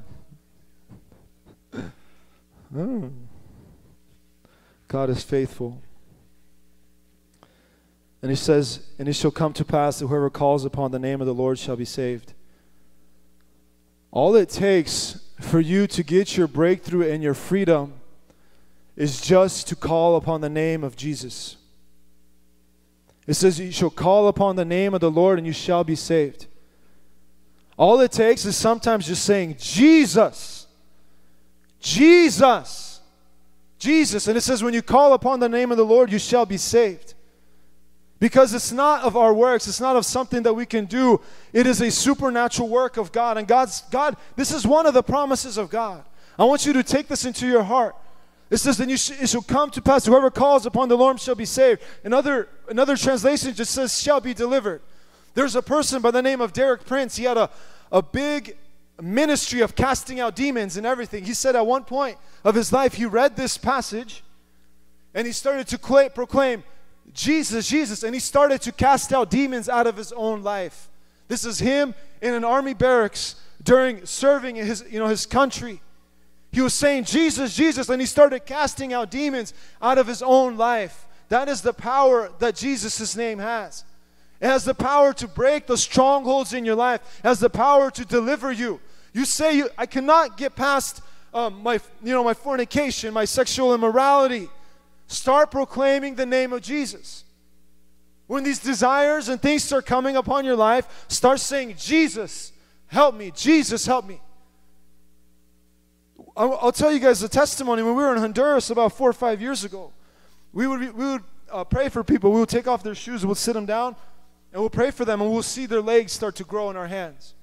Oh. God is faithful. And He says, and it shall come to pass that whoever calls upon the name of the Lord shall be saved. All it takes for you to get your breakthrough and your freedom is just to call upon the name of Jesus. It says, you shall call upon the name of the Lord and you shall be saved. All it takes is sometimes just saying, Jesus, Jesus, Jesus. And it says, when you call upon the name of the Lord, you shall be saved. Because it's not of our works. It's not of something that we can do. It is a supernatural work of God. And God's, God, this is one of the promises of God. I want you to take this into your heart. It says, then you sh- it shall come to pass, whoever calls upon the Lord shall be saved. Another, another translation just says, shall be delivered. There's a person by the name of Derek Prince. He had a, a big ministry of casting out demons and everything. He said at one point of his life, he read this passage, and he started to cl- proclaim, Jesus, Jesus, and he started to cast out demons out of his own life. This is him in an army barracks during serving his, you know, his country. He was saying, Jesus, Jesus, and he started casting out demons out of his own life. That is the power that Jesus' name has. It has the power to break the strongholds in your life. It has the power to deliver you. You say, you, I cannot get past um, my, you know, my fornication, my sexual immorality. Start proclaiming the name of Jesus. When these desires and things start coming upon your life, start saying, Jesus, help me. Jesus, help me. I'll, I'll tell you guys a testimony. When we were in Honduras about four or five years ago, we would, we would uh, pray for people. We would take off their shoes, we'll sit them down, and we'll pray for them, and we'll see their legs start to grow in our hands.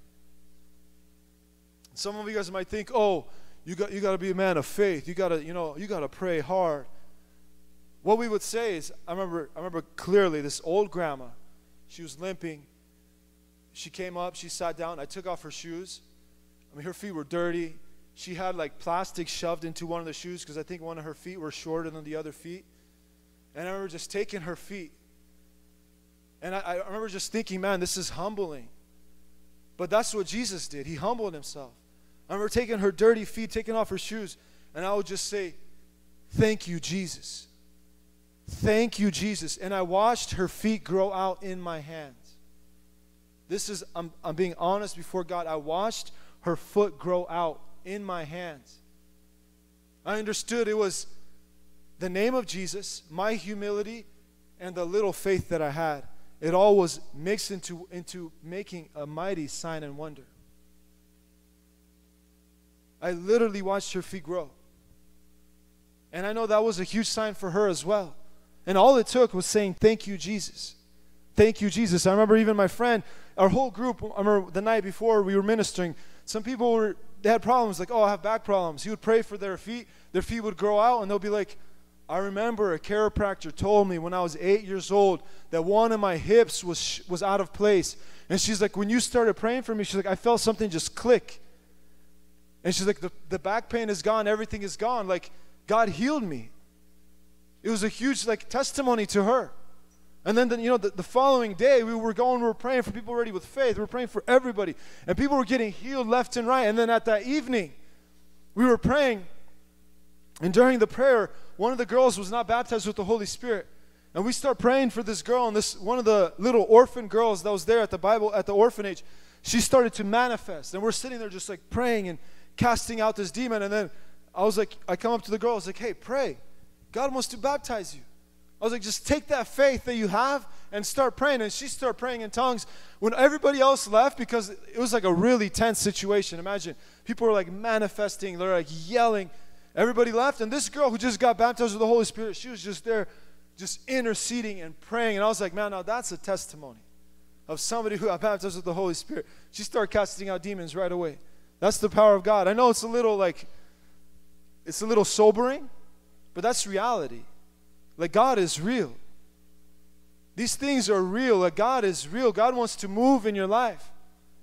Some of you guys might think, oh, you got, you got to be a man of faith. You got to, you know, you got to pray hard. What we would say is, I remember, I remember clearly this old grandma. She was limping. She came up, she sat down. I took off her shoes. I mean, her feet were dirty. She had like plastic shoved into one of the shoes because I think one of her feet were shorter than the other feet. And I remember just taking her feet. And I, I remember just thinking, man, this is humbling. But that's what Jesus did. He humbled himself. I remember taking her dirty feet, taking off her shoes, and I would just say, thank you, Jesus. Thank you, Jesus. And I watched her feet grow out in my hands. This is, I'm, I'm being honest before God. I watched her foot grow out in my hands. I understood it was the name of Jesus, my humility, and the little faith that I had. It all was mixed into, into making a mighty sign and wonder. I literally watched her feet grow. And I know that was a huge sign for her as well. And all it took was saying, thank you, Jesus. Thank you, Jesus. I remember even my friend, our whole group, I remember the night before we were ministering, some people were, they had problems, like, oh, I have back problems. He would pray for their feet. Their feet would grow out, and they'll be like, I remember a chiropractor told me when I was eight years old that one of my hips was, was out of place. And she's like, when you started praying for me, she's like, I felt something just click. And she's like, the, the back pain is gone. Everything is gone. Like, God healed me. It was a huge, like, testimony to her. And then, the, you know, the, the following day, we were going, we were praying for people already with faith. We were praying for everybody. And people were getting healed left and right. And then at that evening, we were praying. And during the prayer, one of the girls was not baptized with the Holy Spirit. And we start praying for this girl. And this one of the little orphan girls that was there at the Bible, at the orphanage, she started to manifest. And we're sitting there just like praying and casting out this demon. And then I was like, I come up to the girl. I was like, hey, pray. God wants to baptize you. I was like, just take that faith that you have and start praying. And she started praying in tongues when everybody else left, because it was like a really tense situation. Imagine, people were like manifesting. They're like yelling. Everybody left. And this girl who just got baptized with the Holy Spirit, she was just there just interceding and praying. And I was like, man, now that's a testimony of somebody who got baptized with the Holy Spirit. She started casting out demons right away. That's the power of God. I know it's a little like, it's a little sobering, but that's reality. Like, God is real. These things are real. Like, God is real. God wants to move in your life.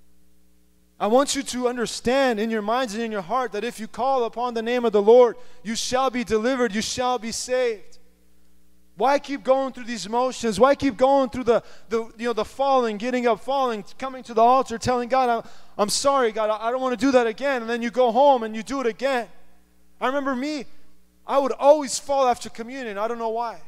I want you to understand in your minds and in your heart that if you call upon the name of the Lord, you shall be delivered, you shall be saved. Why keep going through these motions? Why keep going through the, the you know, the falling, getting up, falling, coming to the altar, telling God, I'm, I'm sorry, God, I don't want to do that again. And then you go home and you do it again. I remember me, I would always fall after communion. I don't know why.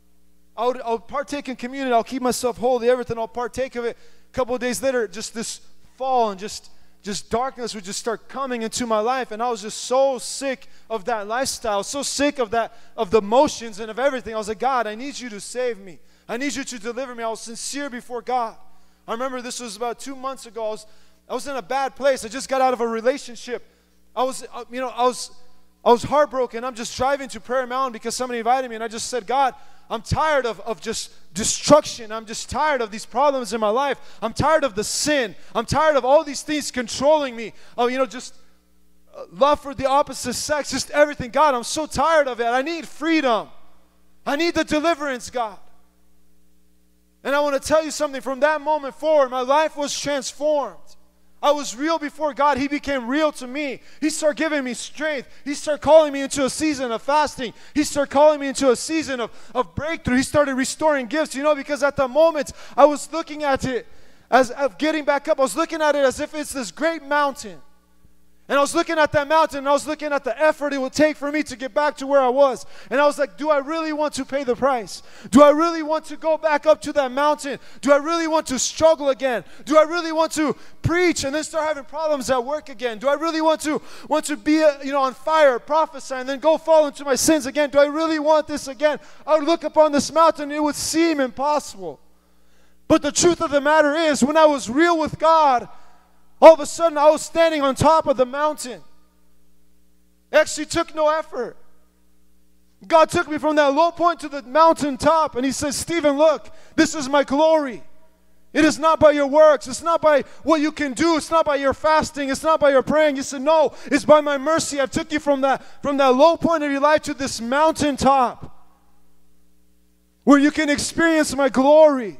I would, I would partake in communion. I'll keep myself holy, everything. I'll partake of it. A couple of days later, just this fall and just, just darkness would just start coming into my life. And I was just so sick of that lifestyle, so sick of that, of the motions and of everything. I was like, God, I need you to save me. I need you to deliver me. I was sincere before God. I remember this was about two months ago. I was, I was in a bad place. I just got out of a relationship. I was, you know, I was... I was heartbroken. I'm just driving to Prayer Mountain because somebody invited me, and I just said, God, I'm tired of, of just destruction. I'm just tired of these problems in my life. I'm tired of the sin. I'm tired of all these things controlling me. Oh, you know, just uh, love for the opposite sex, just everything. God, I'm so tired of it. I need freedom. I need the deliverance, God. And I want to tell you something. From that moment forward, my life was transformed. I was real before God. He became real to me. He started giving me strength. He started calling me into a season of fasting. He started calling me into a season of, of breakthrough. He started restoring gifts, you know, because at the moment I was looking at it as of getting back up. I was looking at it as if it's this great mountain. And I was looking at that mountain, and I was looking at the effort it would take for me to get back to where I was. And I was like, do I really want to pay the price? Do I really want to go back up to that mountain? Do I really want to struggle again? Do I really want to preach and then start having problems at work again? Do I really want to want to be uh, you know, on fire, prophesy, and then go fall into my sins again? Do I really want this again? I would look upon this mountain, and it would seem impossible. But the truth of the matter is, when I was real with God, all of a sudden, I was standing on top of the mountain. It actually took no effort. God took me from that low point to the mountaintop, and He says, Stephen, look, this is my glory. It is not by your works. It's not by what you can do. It's not by your fasting. It's not by your praying. He said, no, it's by my mercy. I took you from that, from that low point of your life to this mountaintop where you can experience my glory.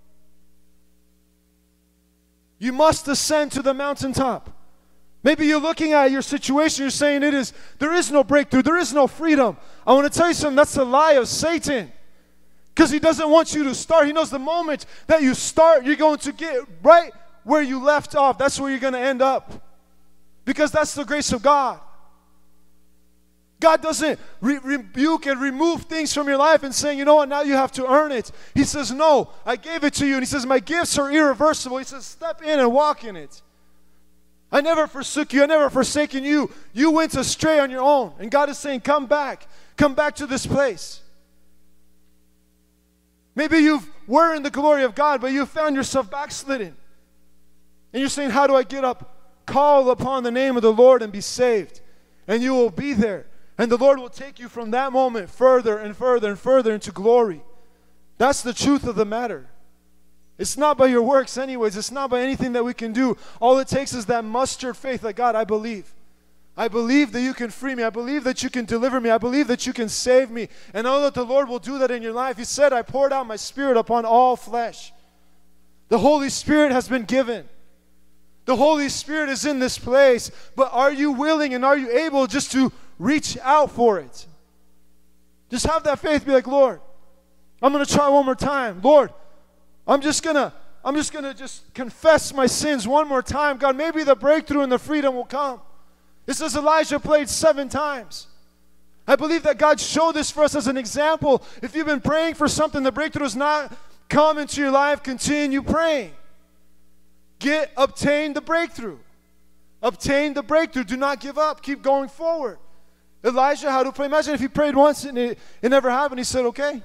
You must ascend to the mountaintop. Maybe you're looking at your situation, you're saying it is, there is no breakthrough, there is no freedom. I want to tell you something, that's a lie of Satan. Because he doesn't want you to start. He knows the moment that you start, you're going to get right where you left off. That's where you're going to end up. Because that's the grace of God. God doesn't re rebuke and remove things from your life and saying, you know what, now you have to earn it. He says, no, I gave it to you. And He says, my gifts are irreversible. He says, step in and walk in it. I never forsook you. I never forsaken you. You went astray on your own. And God is saying, come back. Come back to this place. Maybe you were in the glory of God, but you found yourself backslidden. And you're saying, how do I get up? Call upon the name of the Lord and be saved. And you will be there. And the Lord will take you from that moment further and further and further into glory. That's the truth of the matter. It's not by your works anyways. It's not by anything that we can do. All it takes is that mustard faith that, God, I believe. I believe that you can free me. I believe that you can deliver me. I believe that you can save me. And I know that the Lord will do that in your life. He said, I poured out my Spirit upon all flesh. The Holy Spirit has been given. The Holy Spirit is in this place. But are you willing and are you able just to reach out for it? Just have that faith. Be like, Lord, I'm going to try one more time. Lord, I'm just going to I'm just going to just confess my sins one more time. God, maybe the breakthrough and the freedom will come. It says Elijah prayed seven times. I believe that God showed this for us as an example. If you've been praying for something, the breakthrough has not come into your life, continue praying. Get, obtain the breakthrough. Obtain the breakthrough. Do not give up. Keep going forward. Elijah had to pray. Imagine if he prayed once and it, it never happened. He said, okay.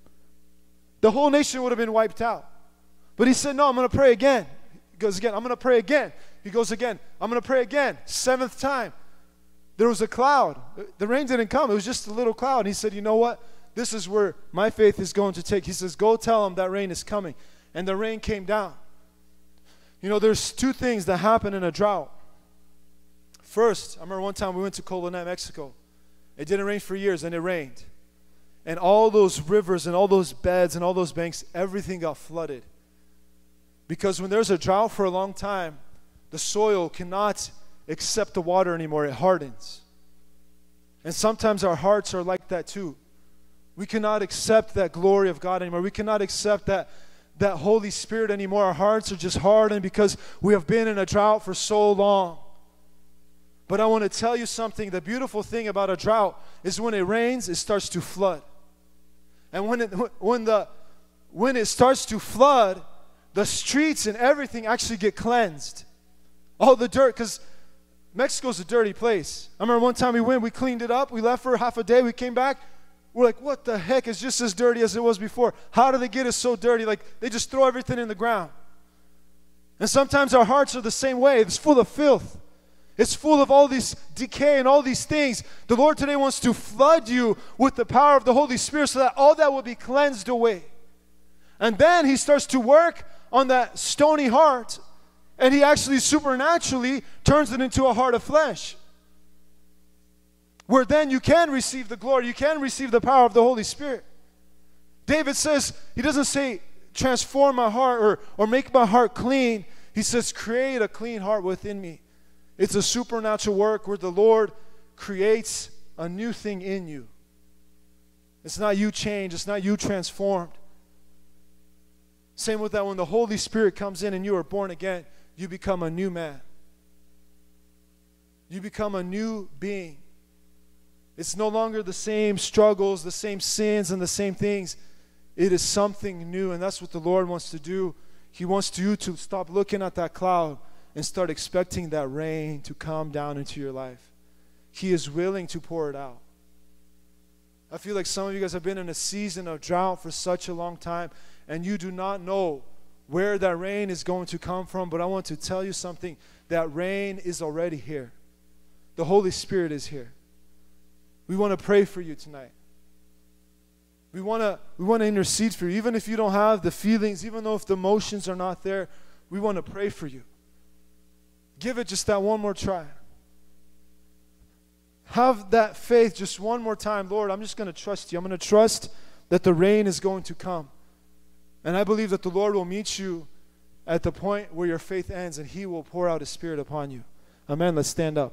The whole nation would have been wiped out. But he said, no, I'm going to pray again. He goes again. I'm going to pray again. He goes again. I'm going to pray again. Seventh time. There was a cloud. The rain didn't come. It was just a little cloud. And he said, you know what? This is where my faith is going to take. He says, go tell them that rain is coming. And the rain came down. You know, there's two things that happen in a drought. First, I remember one time we went to Colonel, Mexico. It didn't rain for years, and it rained. And all those rivers and all those beds and all those banks, everything got flooded. Because when there's a drought for a long time, the soil cannot accept the water anymore. It hardens. And sometimes our hearts are like that too. We cannot accept that glory of God anymore. We cannot accept that, that Holy Spirit anymore. Our hearts are just hardened because we have been in a drought for so long. But I want to tell you something. The beautiful thing about a drought is when it rains, it starts to flood. And when it, when the, when it starts to flood, the streets and everything actually get cleansed. All the dirt, because Mexico's a dirty place. I remember one time we went, we cleaned it up, we left for half a day, we came back, we're like, what the heck? It's just as dirty as it was before. How do they get it so dirty? Like, they just throw everything in the ground. And sometimes our hearts are the same way. It's full of filth. It's full of all this decay and all these things. The Lord today wants to flood you with the power of the Holy Spirit so that all that will be cleansed away. And then He starts to work on that stony heart, and He actually supernaturally turns it into a heart of flesh, where then you can receive the glory, you can receive the power of the Holy Spirit. David says, he doesn't say transform my heart or, or make my heart clean. He says create a clean heart within me. It's a supernatural work where the Lord creates a new thing in you. It's not you changed, it's not you transformed. Same with that, when the Holy Spirit comes in and you are born again, you become a new man. You become a new being. It's no longer the same struggles, the same sins, and the same things. It is something new, and that's what the Lord wants to do. He wants you to stop looking at that cloud and start expecting that rain to come down into your life. He is willing to pour it out. I feel like some of you guys have been in a season of drought for such a long time, and you do not know where that rain is going to come from, but I want to tell you something. That rain is already here. The Holy Spirit is here. We want to pray for you tonight. We want to we want to intercede for you. Even if you don't have the feelings, even though if the emotions are not there, we want to pray for you. Give it just that one more try. Have that faith just one more time. Lord, I'm just going to trust you. I'm going to trust that the rain is going to come. And I believe that the Lord will meet you at the point where your faith ends, and He will pour out His Spirit upon you. Amen. Let's stand up.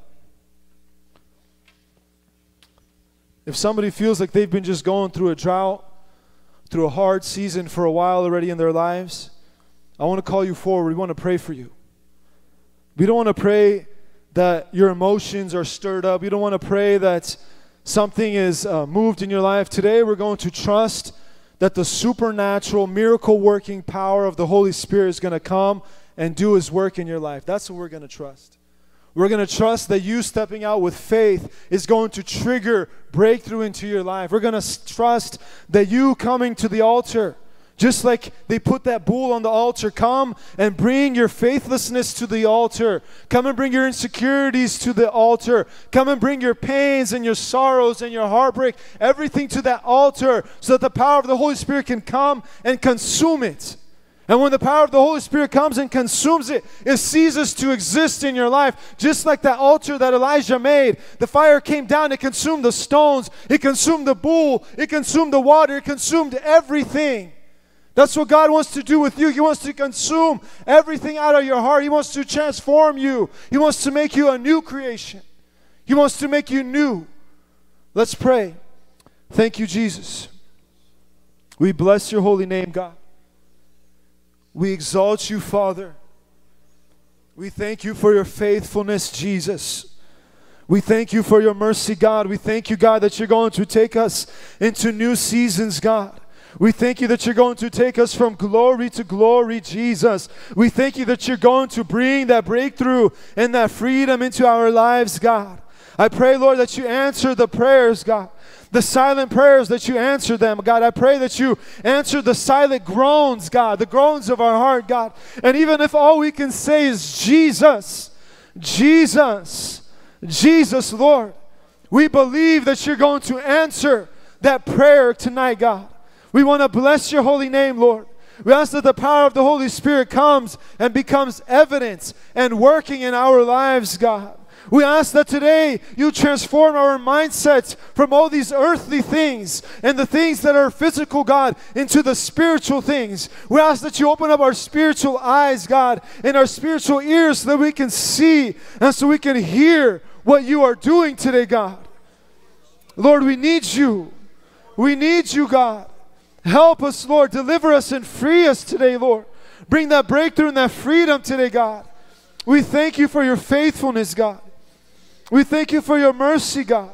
If somebody feels like they've been just going through a drought, through a hard season for a while already in their lives, I want to call you forward. We want to pray for you. We don't want to pray that your emotions are stirred up. We don't want to pray that something is uh, moved in your life. Today we're going to trust that the supernatural, miracle-working power of the Holy Spirit is going to come and do His work in your life. That's what we're going to trust. We're going to trust that you stepping out with faith is going to trigger breakthrough into your life. We're going to trust that you coming to the altar, just like they put that bull on the altar, come and bring your faithlessness to the altar. Come and bring your insecurities to the altar. Come and bring your pains and your sorrows and your heartbreak, everything to that altar, so that the power of the Holy Spirit can come and consume it. And when the power of the Holy Spirit comes and consumes it, it ceases to exist in your life. Just like that altar that Elijah made. The fire came down, it consumed the stones, it consumed the bull, it consumed the water, it consumed everything. That's what God wants to do with you. He wants to consume everything out of your heart. He wants to transform you. He wants to make you a new creation. He wants to make you new. Let's pray. Thank you, Jesus. We bless your holy name, God. We exalt you, Father. We thank you for your faithfulness, Jesus. We thank you for your mercy, God. We thank you, God, that you're going to take us into new seasons, God. We thank you that you're going to take us from glory to glory, Jesus. We thank you that you're going to bring that breakthrough and that freedom into our lives, God. I pray, Lord, that you answer the prayers, God. The silent prayers, that you answer them, God. I pray that you answer the silent groans, God, the groans of our heart, God. And even if all we can say is Jesus, Jesus, Jesus, Lord, we believe that you're going to answer that prayer tonight, God. We want to bless your holy name, Lord. We ask that the power of the Holy Spirit comes and becomes evidence and working in our lives, God. We ask that today you transform our mindsets from all these earthly things and the things that are physical, God, into the spiritual things. We ask that you open up our spiritual eyes, God, and our spiritual ears so that we can see and so we can hear what you are doing today, God. Lord, we need you. We need you, God. Help us, Lord. Deliver us and free us today, Lord. Bring that breakthrough and that freedom today, God. We thank you for your faithfulness, God. We thank you for your mercy, God.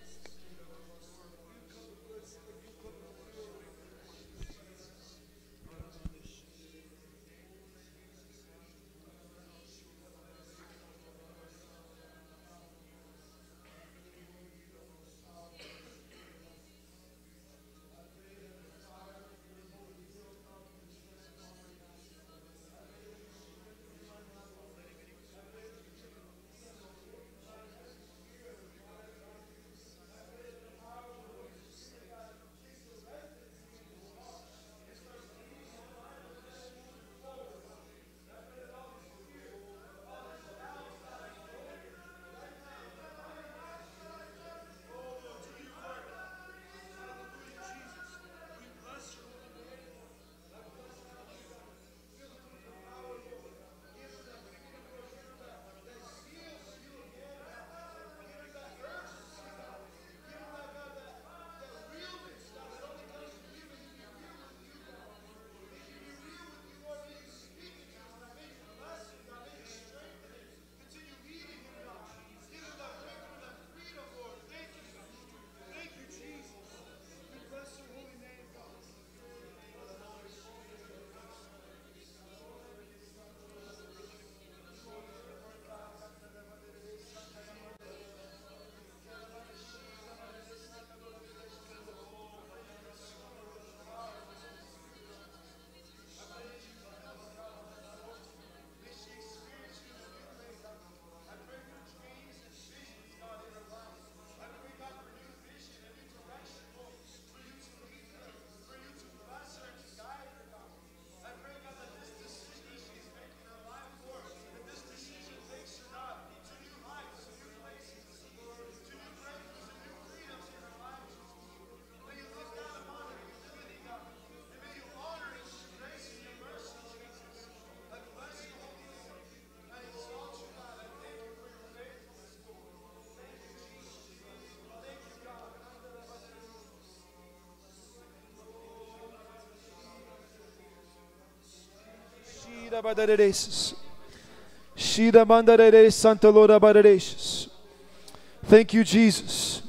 Thank you, Jesus.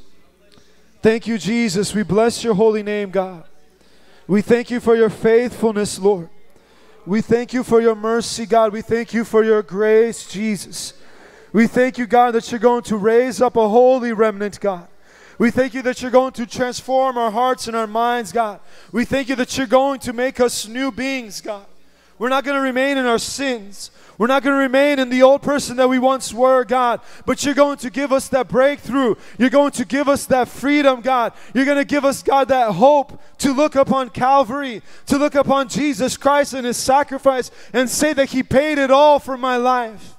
Thank you, Jesus. We bless your holy name, God. We thank you for your faithfulness, Lord. We thank you for your mercy, God. We thank you for your grace, Jesus. We thank you, God, that you're going to raise up a holy remnant, God. We thank you that you're going to transform our hearts and our minds, God. We thank you that you're going to make us new beings, God. We're not going to remain in our sins. We're not going to remain in the old person that we once were, God. But you're going to give us that breakthrough. You're going to give us that freedom, God. You're going to give us, God, that hope to look upon Calvary, to look upon Jesus Christ and His sacrifice and say that He paid it all for my life.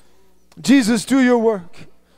Jesus, do your work.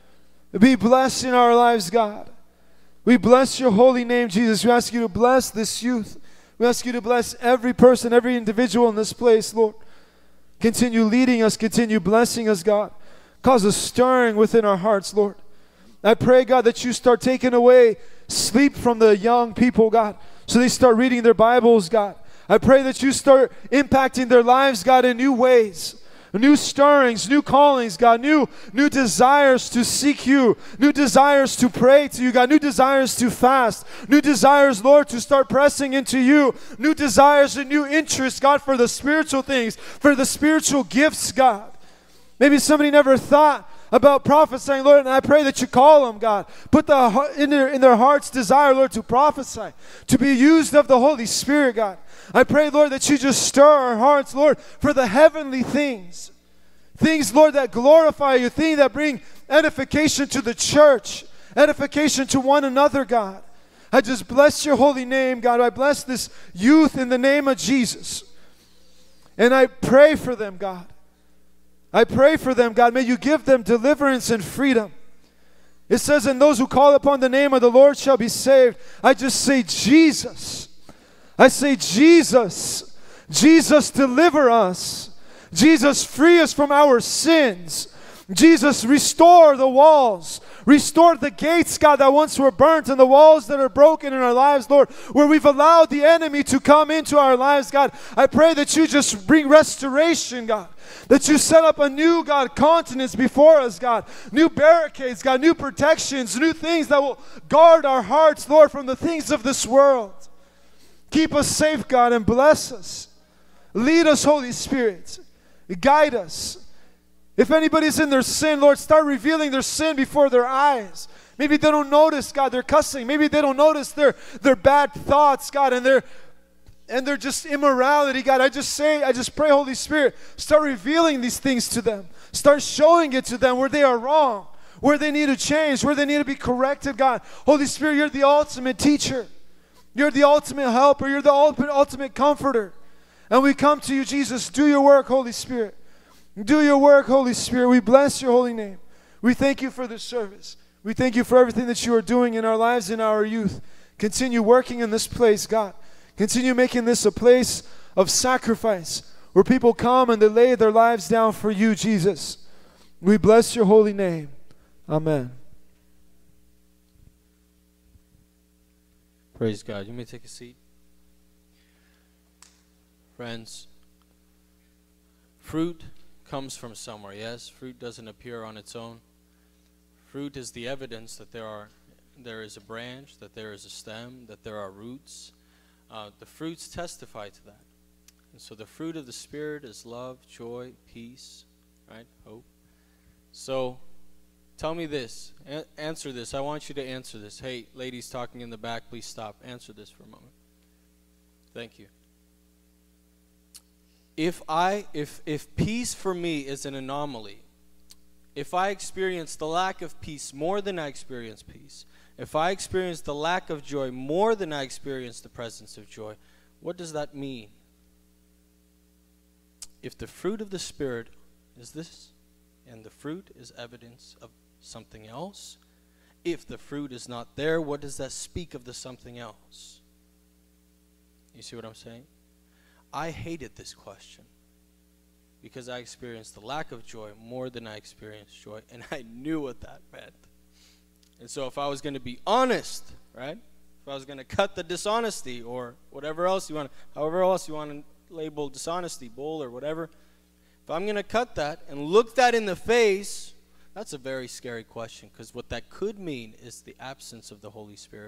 Be blessed in our lives, God. We bless your holy name, Jesus. We ask you to bless this youth. We ask you to bless every person, every individual in this place, Lord. Continue leading us, continue blessing us, God. Cause a stirring within our hearts, Lord. I pray, God, that you start taking away sleep from the young people, God, so they start reading their Bibles, God. I pray that you start impacting their lives, God, in new ways. New stirrings, new callings, God, new, new desires to seek you, new desires to pray to you, God, new desires to fast, new desires, Lord, to start pressing into you, new desires and new interests, God, for the spiritual things, for the spiritual gifts, God. Maybe somebody never thought about prophesying, Lord, and I pray that you call them, God. Put the in their, in their heart's desire, Lord, to prophesy, to be used of the Holy Spirit, God. I pray, Lord, that you just stir our hearts, Lord, for the heavenly things. Things, Lord, that glorify you, things that bring edification to the church, edification to one another, God. I just bless your holy name, God. I bless this youth in the name of Jesus. And I pray for them, God. I pray for them, God. May you give them deliverance and freedom. It says, and those who call upon the name of the Lord shall be saved. I just say, Jesus. I say, Jesus. Jesus, deliver us. Jesus, free us from our sins. Jesus, restore the walls. Restore the gates, God, that once were burnt and the walls that are broken in our lives, Lord, where we've allowed the enemy to come into our lives, God. I pray that you just bring restoration, God. That you set up a new, God, continents before us, God. New barricades, God, new protections, new things that will guard our hearts, Lord, from the things of this world. Keep us safe, God, and bless us. Lead us, Holy Spirit. Guide us. If anybody's in their sin, Lord, start revealing their sin before their eyes. Maybe they don't notice, God, they're cussing. Maybe they don't notice their, their bad thoughts, God, and their and they're just immorality, God. I just say, I just pray, Holy Spirit, start revealing these things to them. Start showing it to them where they are wrong, where they need to change, where they need to be corrected, God. Holy Spirit, you're the ultimate teacher. You're the ultimate helper. You're the ultimate, ultimate comforter. And we come to you, Jesus. Do your work, Holy Spirit. Do your work, Holy Spirit. We bless your holy name. We thank you for this service. We thank you for everything that you are doing in our lives, in our youth. Continue working in this place, God. Continue making this a place of sacrifice where people come and they lay their lives down for you, Jesus. We bless your holy name. Amen. Praise God. You may take a seat. Friends, fruit comes from somewhere, yes? Fruit doesn't appear on its own. Fruit is the evidence that there are there is a branch, that there is a stem, that there are roots. Uh, the fruits testify to that. And so the fruit of the Spirit is love, joy, peace, right? Hope. So tell me this. A- answer this. I want you to answer this. Hey, ladies talking in the back, please stop. Answer this for a moment. Thank you. If I, if, if peace for me is an anomaly, if I experience the lack of peace more than I experience peace, if I experience the lack of joy more than I experience the presence of joy, what does that mean? If the fruit of the Spirit is this, and the fruit is evidence of something else, if the fruit is not there, what does that speak of the something else? You see what I'm saying? I hated this question because I experienced the lack of joy more than I experienced joy, and I knew what that meant. And so if I was going to be honest, right, if I was going to cut the dishonesty or whatever else you want, however else you want to label dishonesty, bull or whatever, if I'm going to cut that and look that in the face, that's a very scary question, because what that could mean is the absence of the Holy Spirit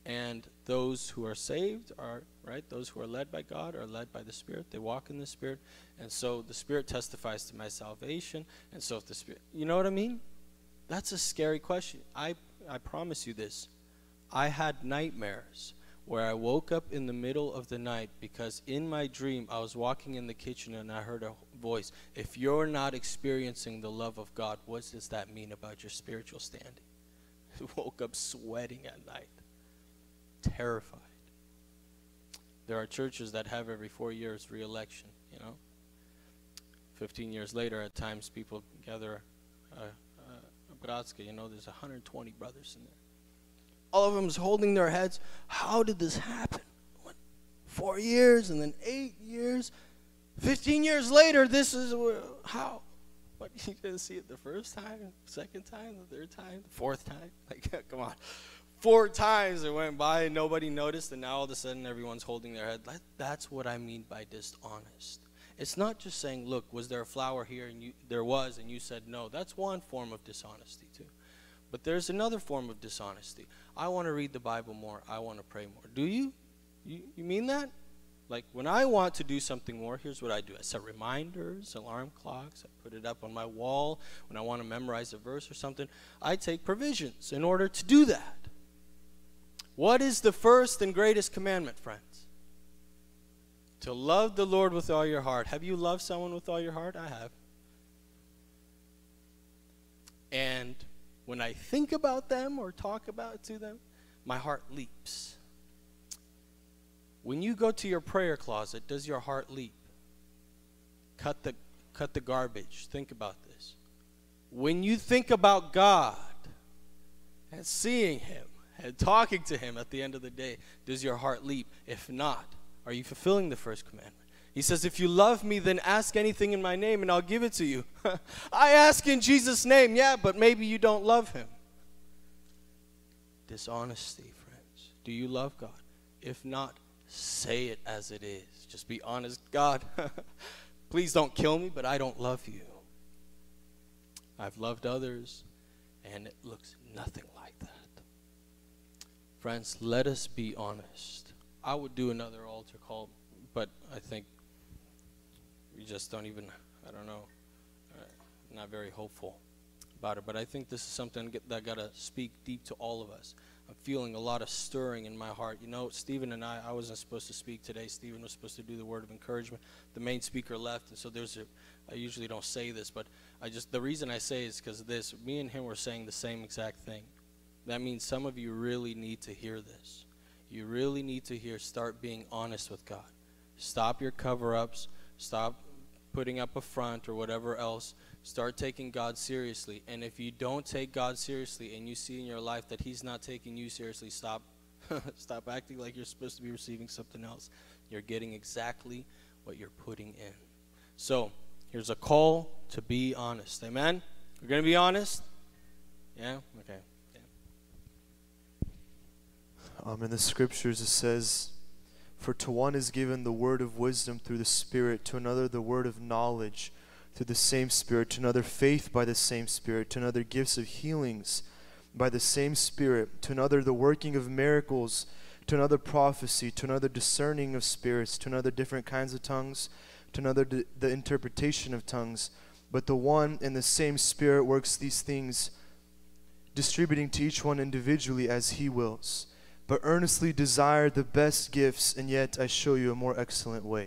And those who are saved are, right, those who are led by God are led by the Spirit. They walk in the Spirit. And so the Spirit testifies to my salvation. And so if the Spirit, you know what I mean? That's a scary question. I, I promise you this. I had nightmares where I woke up in the middle of the night because in my dream I was walking in the kitchen and I heard a voice. If you're not experiencing the love of God, what does that mean about your spiritual standing? I woke up sweating at night, terrified. There are churches that have every four years re-election, you know. Fifteen years later, at times people gather a, a, a bratska, you know, there's one hundred twenty brothers in there. All of them is holding their heads. How did this happen? What, four years and then eight years? Fifteen years later, this is how? What, you didn't see it the first time, second time, the third time, the fourth time? Like, come on. Four times it went by and nobody noticed, and now all of a sudden everyone's holding their head. That, that's what I mean by dishonest. It's not just saying, look, was there a flower here? And you, there was, and you said no. That's one form of dishonesty too. But there's another form of dishonesty. I want to read the Bible more. I want to pray more. Do you? You, you mean that? Like when I want to do something more, here's what I do. I set reminders, alarm clocks. I put it up on my wall. When I want to memorize a verse or something, I take provisions in order to do that. What is the first and greatest commandment, friends? To love the Lord with all your heart. Have you loved someone with all your heart? I have. And when I think about them or talk about it to them, my heart leaps. When you go to your prayer closet, does your heart leap? Cut the, cut the garbage. Think about this. When you think about God and seeing Him and talking to Him at the end of the day, does your heart leap? If not, are you fulfilling the first commandment? He says, if you love me, then ask anything in my name and I'll give it to you. I ask in Jesus' name, yeah, but maybe you don't love Him. Dishonesty, friends. Do you love God? If not, say it as it is. Just be honest. God, please don't kill me, but I don't love you. I've loved others, and it looks nothing like that. Friends, let us be honest. I would do another altar call, but I think we just don't even, I don't know, uh, not very hopeful about it. But I think this is something that got to speak deep to all of us. I'm feeling a lot of stirring in my heart. You know, Stephen and I, I wasn't supposed to speak today. Stephen was supposed to do the word of encouragement. The main speaker left, and so there's a, I usually don't say this, but I just, the reason I say is because of this. Me and him were saying the same exact thing. That means some of you really need to hear this. You really need to hear, start being honest with God. Stop your cover-ups. Stop putting up a front or whatever else. Start taking God seriously. And if you don't take God seriously and you see in your life that He's not taking you seriously, stop stop acting like you're supposed to be receiving something else. You're getting exactly what you're putting in. So here's a call to be honest. Amen? We're going to be honest? Yeah? Okay. Yeah. Um, in the scriptures it says, for to one is given the word of wisdom through the Spirit, to another the word of knowledge through the same Spirit, to another faith by the same Spirit, to another gifts of healings by the same Spirit, to another the working of miracles, to another prophecy, to another discerning of spirits, to another different kinds of tongues, to another d- the interpretation of tongues. But the one and the same Spirit works these things, distributing to each one individually as He wills. But earnestly desire the best gifts, and yet I show you a more excellent way.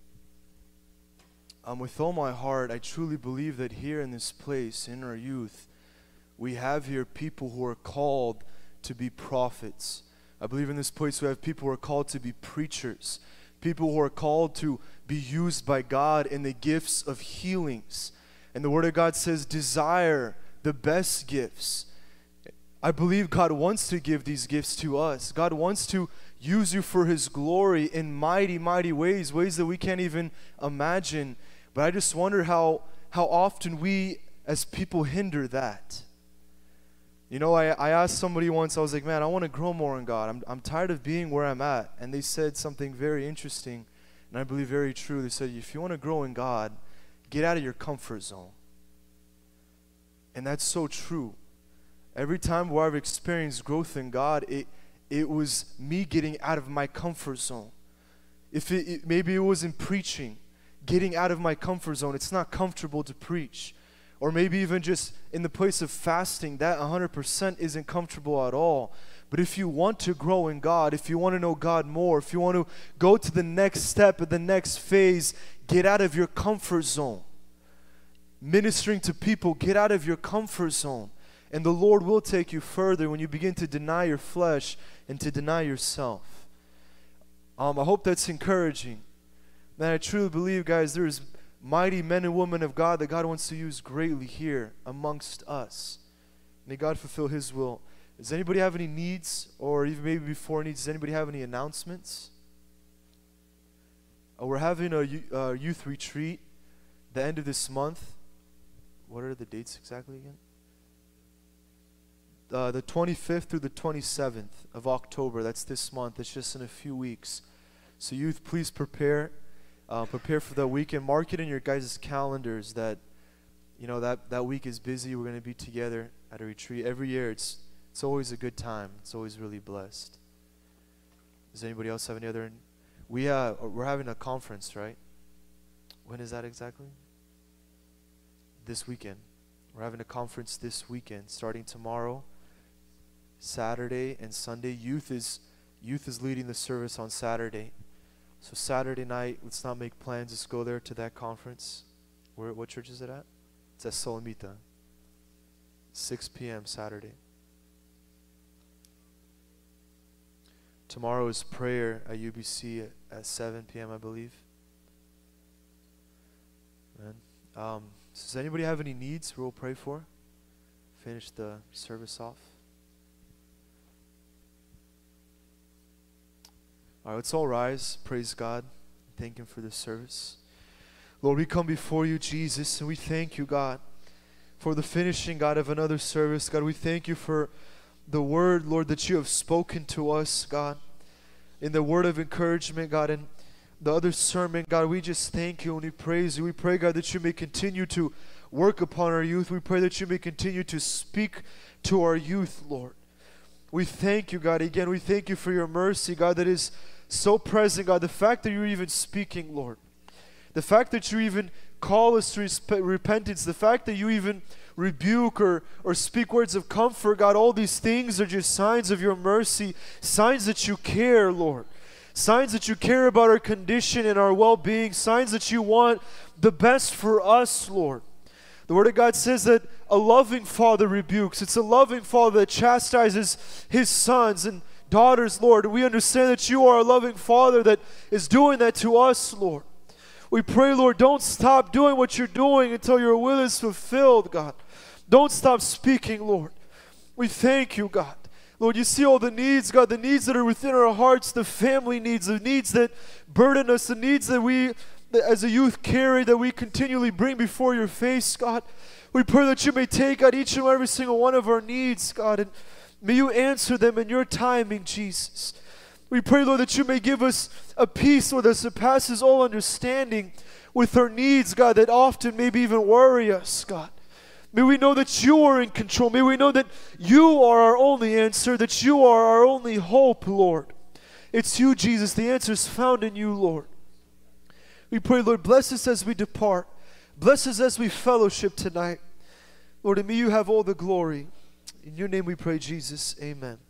Um, with all my heart, I truly believe that here in this place, in our youth, we have here people who are called to be prophets. I believe in this place we have people who are called to be preachers, people who are called to be used by God in the gifts of healings. And the Word of God says, desire the best gifts. I believe God wants to give these gifts to us. God wants to use you for His glory in mighty, mighty ways, ways that we can't even imagine. But I just wonder how, how often we as people hinder that. You know, I, I asked somebody once, I was like, man, I want to grow more in God. I'm, I'm tired of being where I'm at. And they said something very interesting, and I believe very true. They said, if you want to grow in God, get out of your comfort zone. And that's so true. Every time where I've experienced growth in God, it it was me getting out of my comfort zone. If it, it maybe it was in preaching, getting out of my comfort zone. It's not comfortable to preach. Or maybe even just in the place of fasting, that one hundred percent isn't comfortable at all. But if you want to grow in God, if you want to know God more, if you want to go to the next step and the next phase, get out of your comfort zone. Ministering to people, get out of your comfort zone. And the Lord will take you further when you begin to deny your flesh and to deny yourself. Um, I hope that's encouraging. Man, I truly believe, guys, there's mighty men and women of God that God wants to use greatly here amongst us. May God fulfill His will. Does anybody have any needs, or even maybe before needs, does anybody have any announcements? Uh, we're having a uh, youth retreat the end of this month. What are the dates exactly again? Uh, the twenty-fifth through the twenty-seventh of October. That's this month. It's just in a few weeks. So youth, please prepare. Uh, prepare for that weekend. Mark it in your guys' calendars that, you know, that, that week is busy. We're going to be together at a retreat. Every year it's it's always a good time. It's always really blessed. Does anybody else have any other? We, uh, we're having a conference, right? When is that exactly? This weekend. We're having a conference this weekend, starting tomorrow, Saturday and Sunday. Youth is youth is leading the service on Saturday. So Saturday night, let's not make plans. Let's go there to that conference. Where? What church is it at? It's at Solomita. six p.m. Saturday. Tomorrow is prayer at U B C at, at seven p.m. I believe. Man. Um, does anybody have any needs we'll pray for? Finish the service off. All right, let's all rise. Praise God. Thank Him for this service. Lord, we come before you, Jesus, and we thank you, God, for the finishing, God, of another service. God, we thank you for the word, Lord, that you have spoken to us, God, in the word of encouragement, God, and the other sermon. God, we just thank you and we praise you. We pray, God, that you may continue to work upon our youth. We pray that you may continue to speak to our youth, Lord. We thank you, God. Again, we thank you for your mercy, God, that is so present, God. The fact that you're even speaking, Lord. The fact that you even call us to resp- repentance. The fact that you even rebuke or, or speak words of comfort, God. All these things are just signs of your mercy. Signs that you care, Lord. Signs that you care about our condition and our well-being. Signs that you want the best for us, Lord. The Word of God says that a loving Father rebukes. It's a loving Father that chastises His sons and daughters, Lord. We understand that you are a loving Father that is doing that to us, Lord. We pray, Lord, don't stop doing what you're doing until your will is fulfilled, God. Don't stop speaking, Lord. We thank you, God. Lord, you see all the needs, God, the needs that are within our hearts, the family needs, the needs that burden us, the needs that we, that as a youth, carry, that we continually bring before your face, God. We pray that you may take out each and every single one of our needs, God, and may you answer them in your timing, Jesus. We pray, Lord, that you may give us a peace, Lord, that surpasses all understanding with our needs, God, that often maybe even worry us, God. May we know that you are in control. May we know that you are our only answer, that you are our only hope, Lord. It's you, Jesus. The answer is found in you, Lord. We pray, Lord, bless us as we depart. Bless us as we fellowship tonight. Lord, and may you have all the glory. In your name we pray, Jesus. Amen.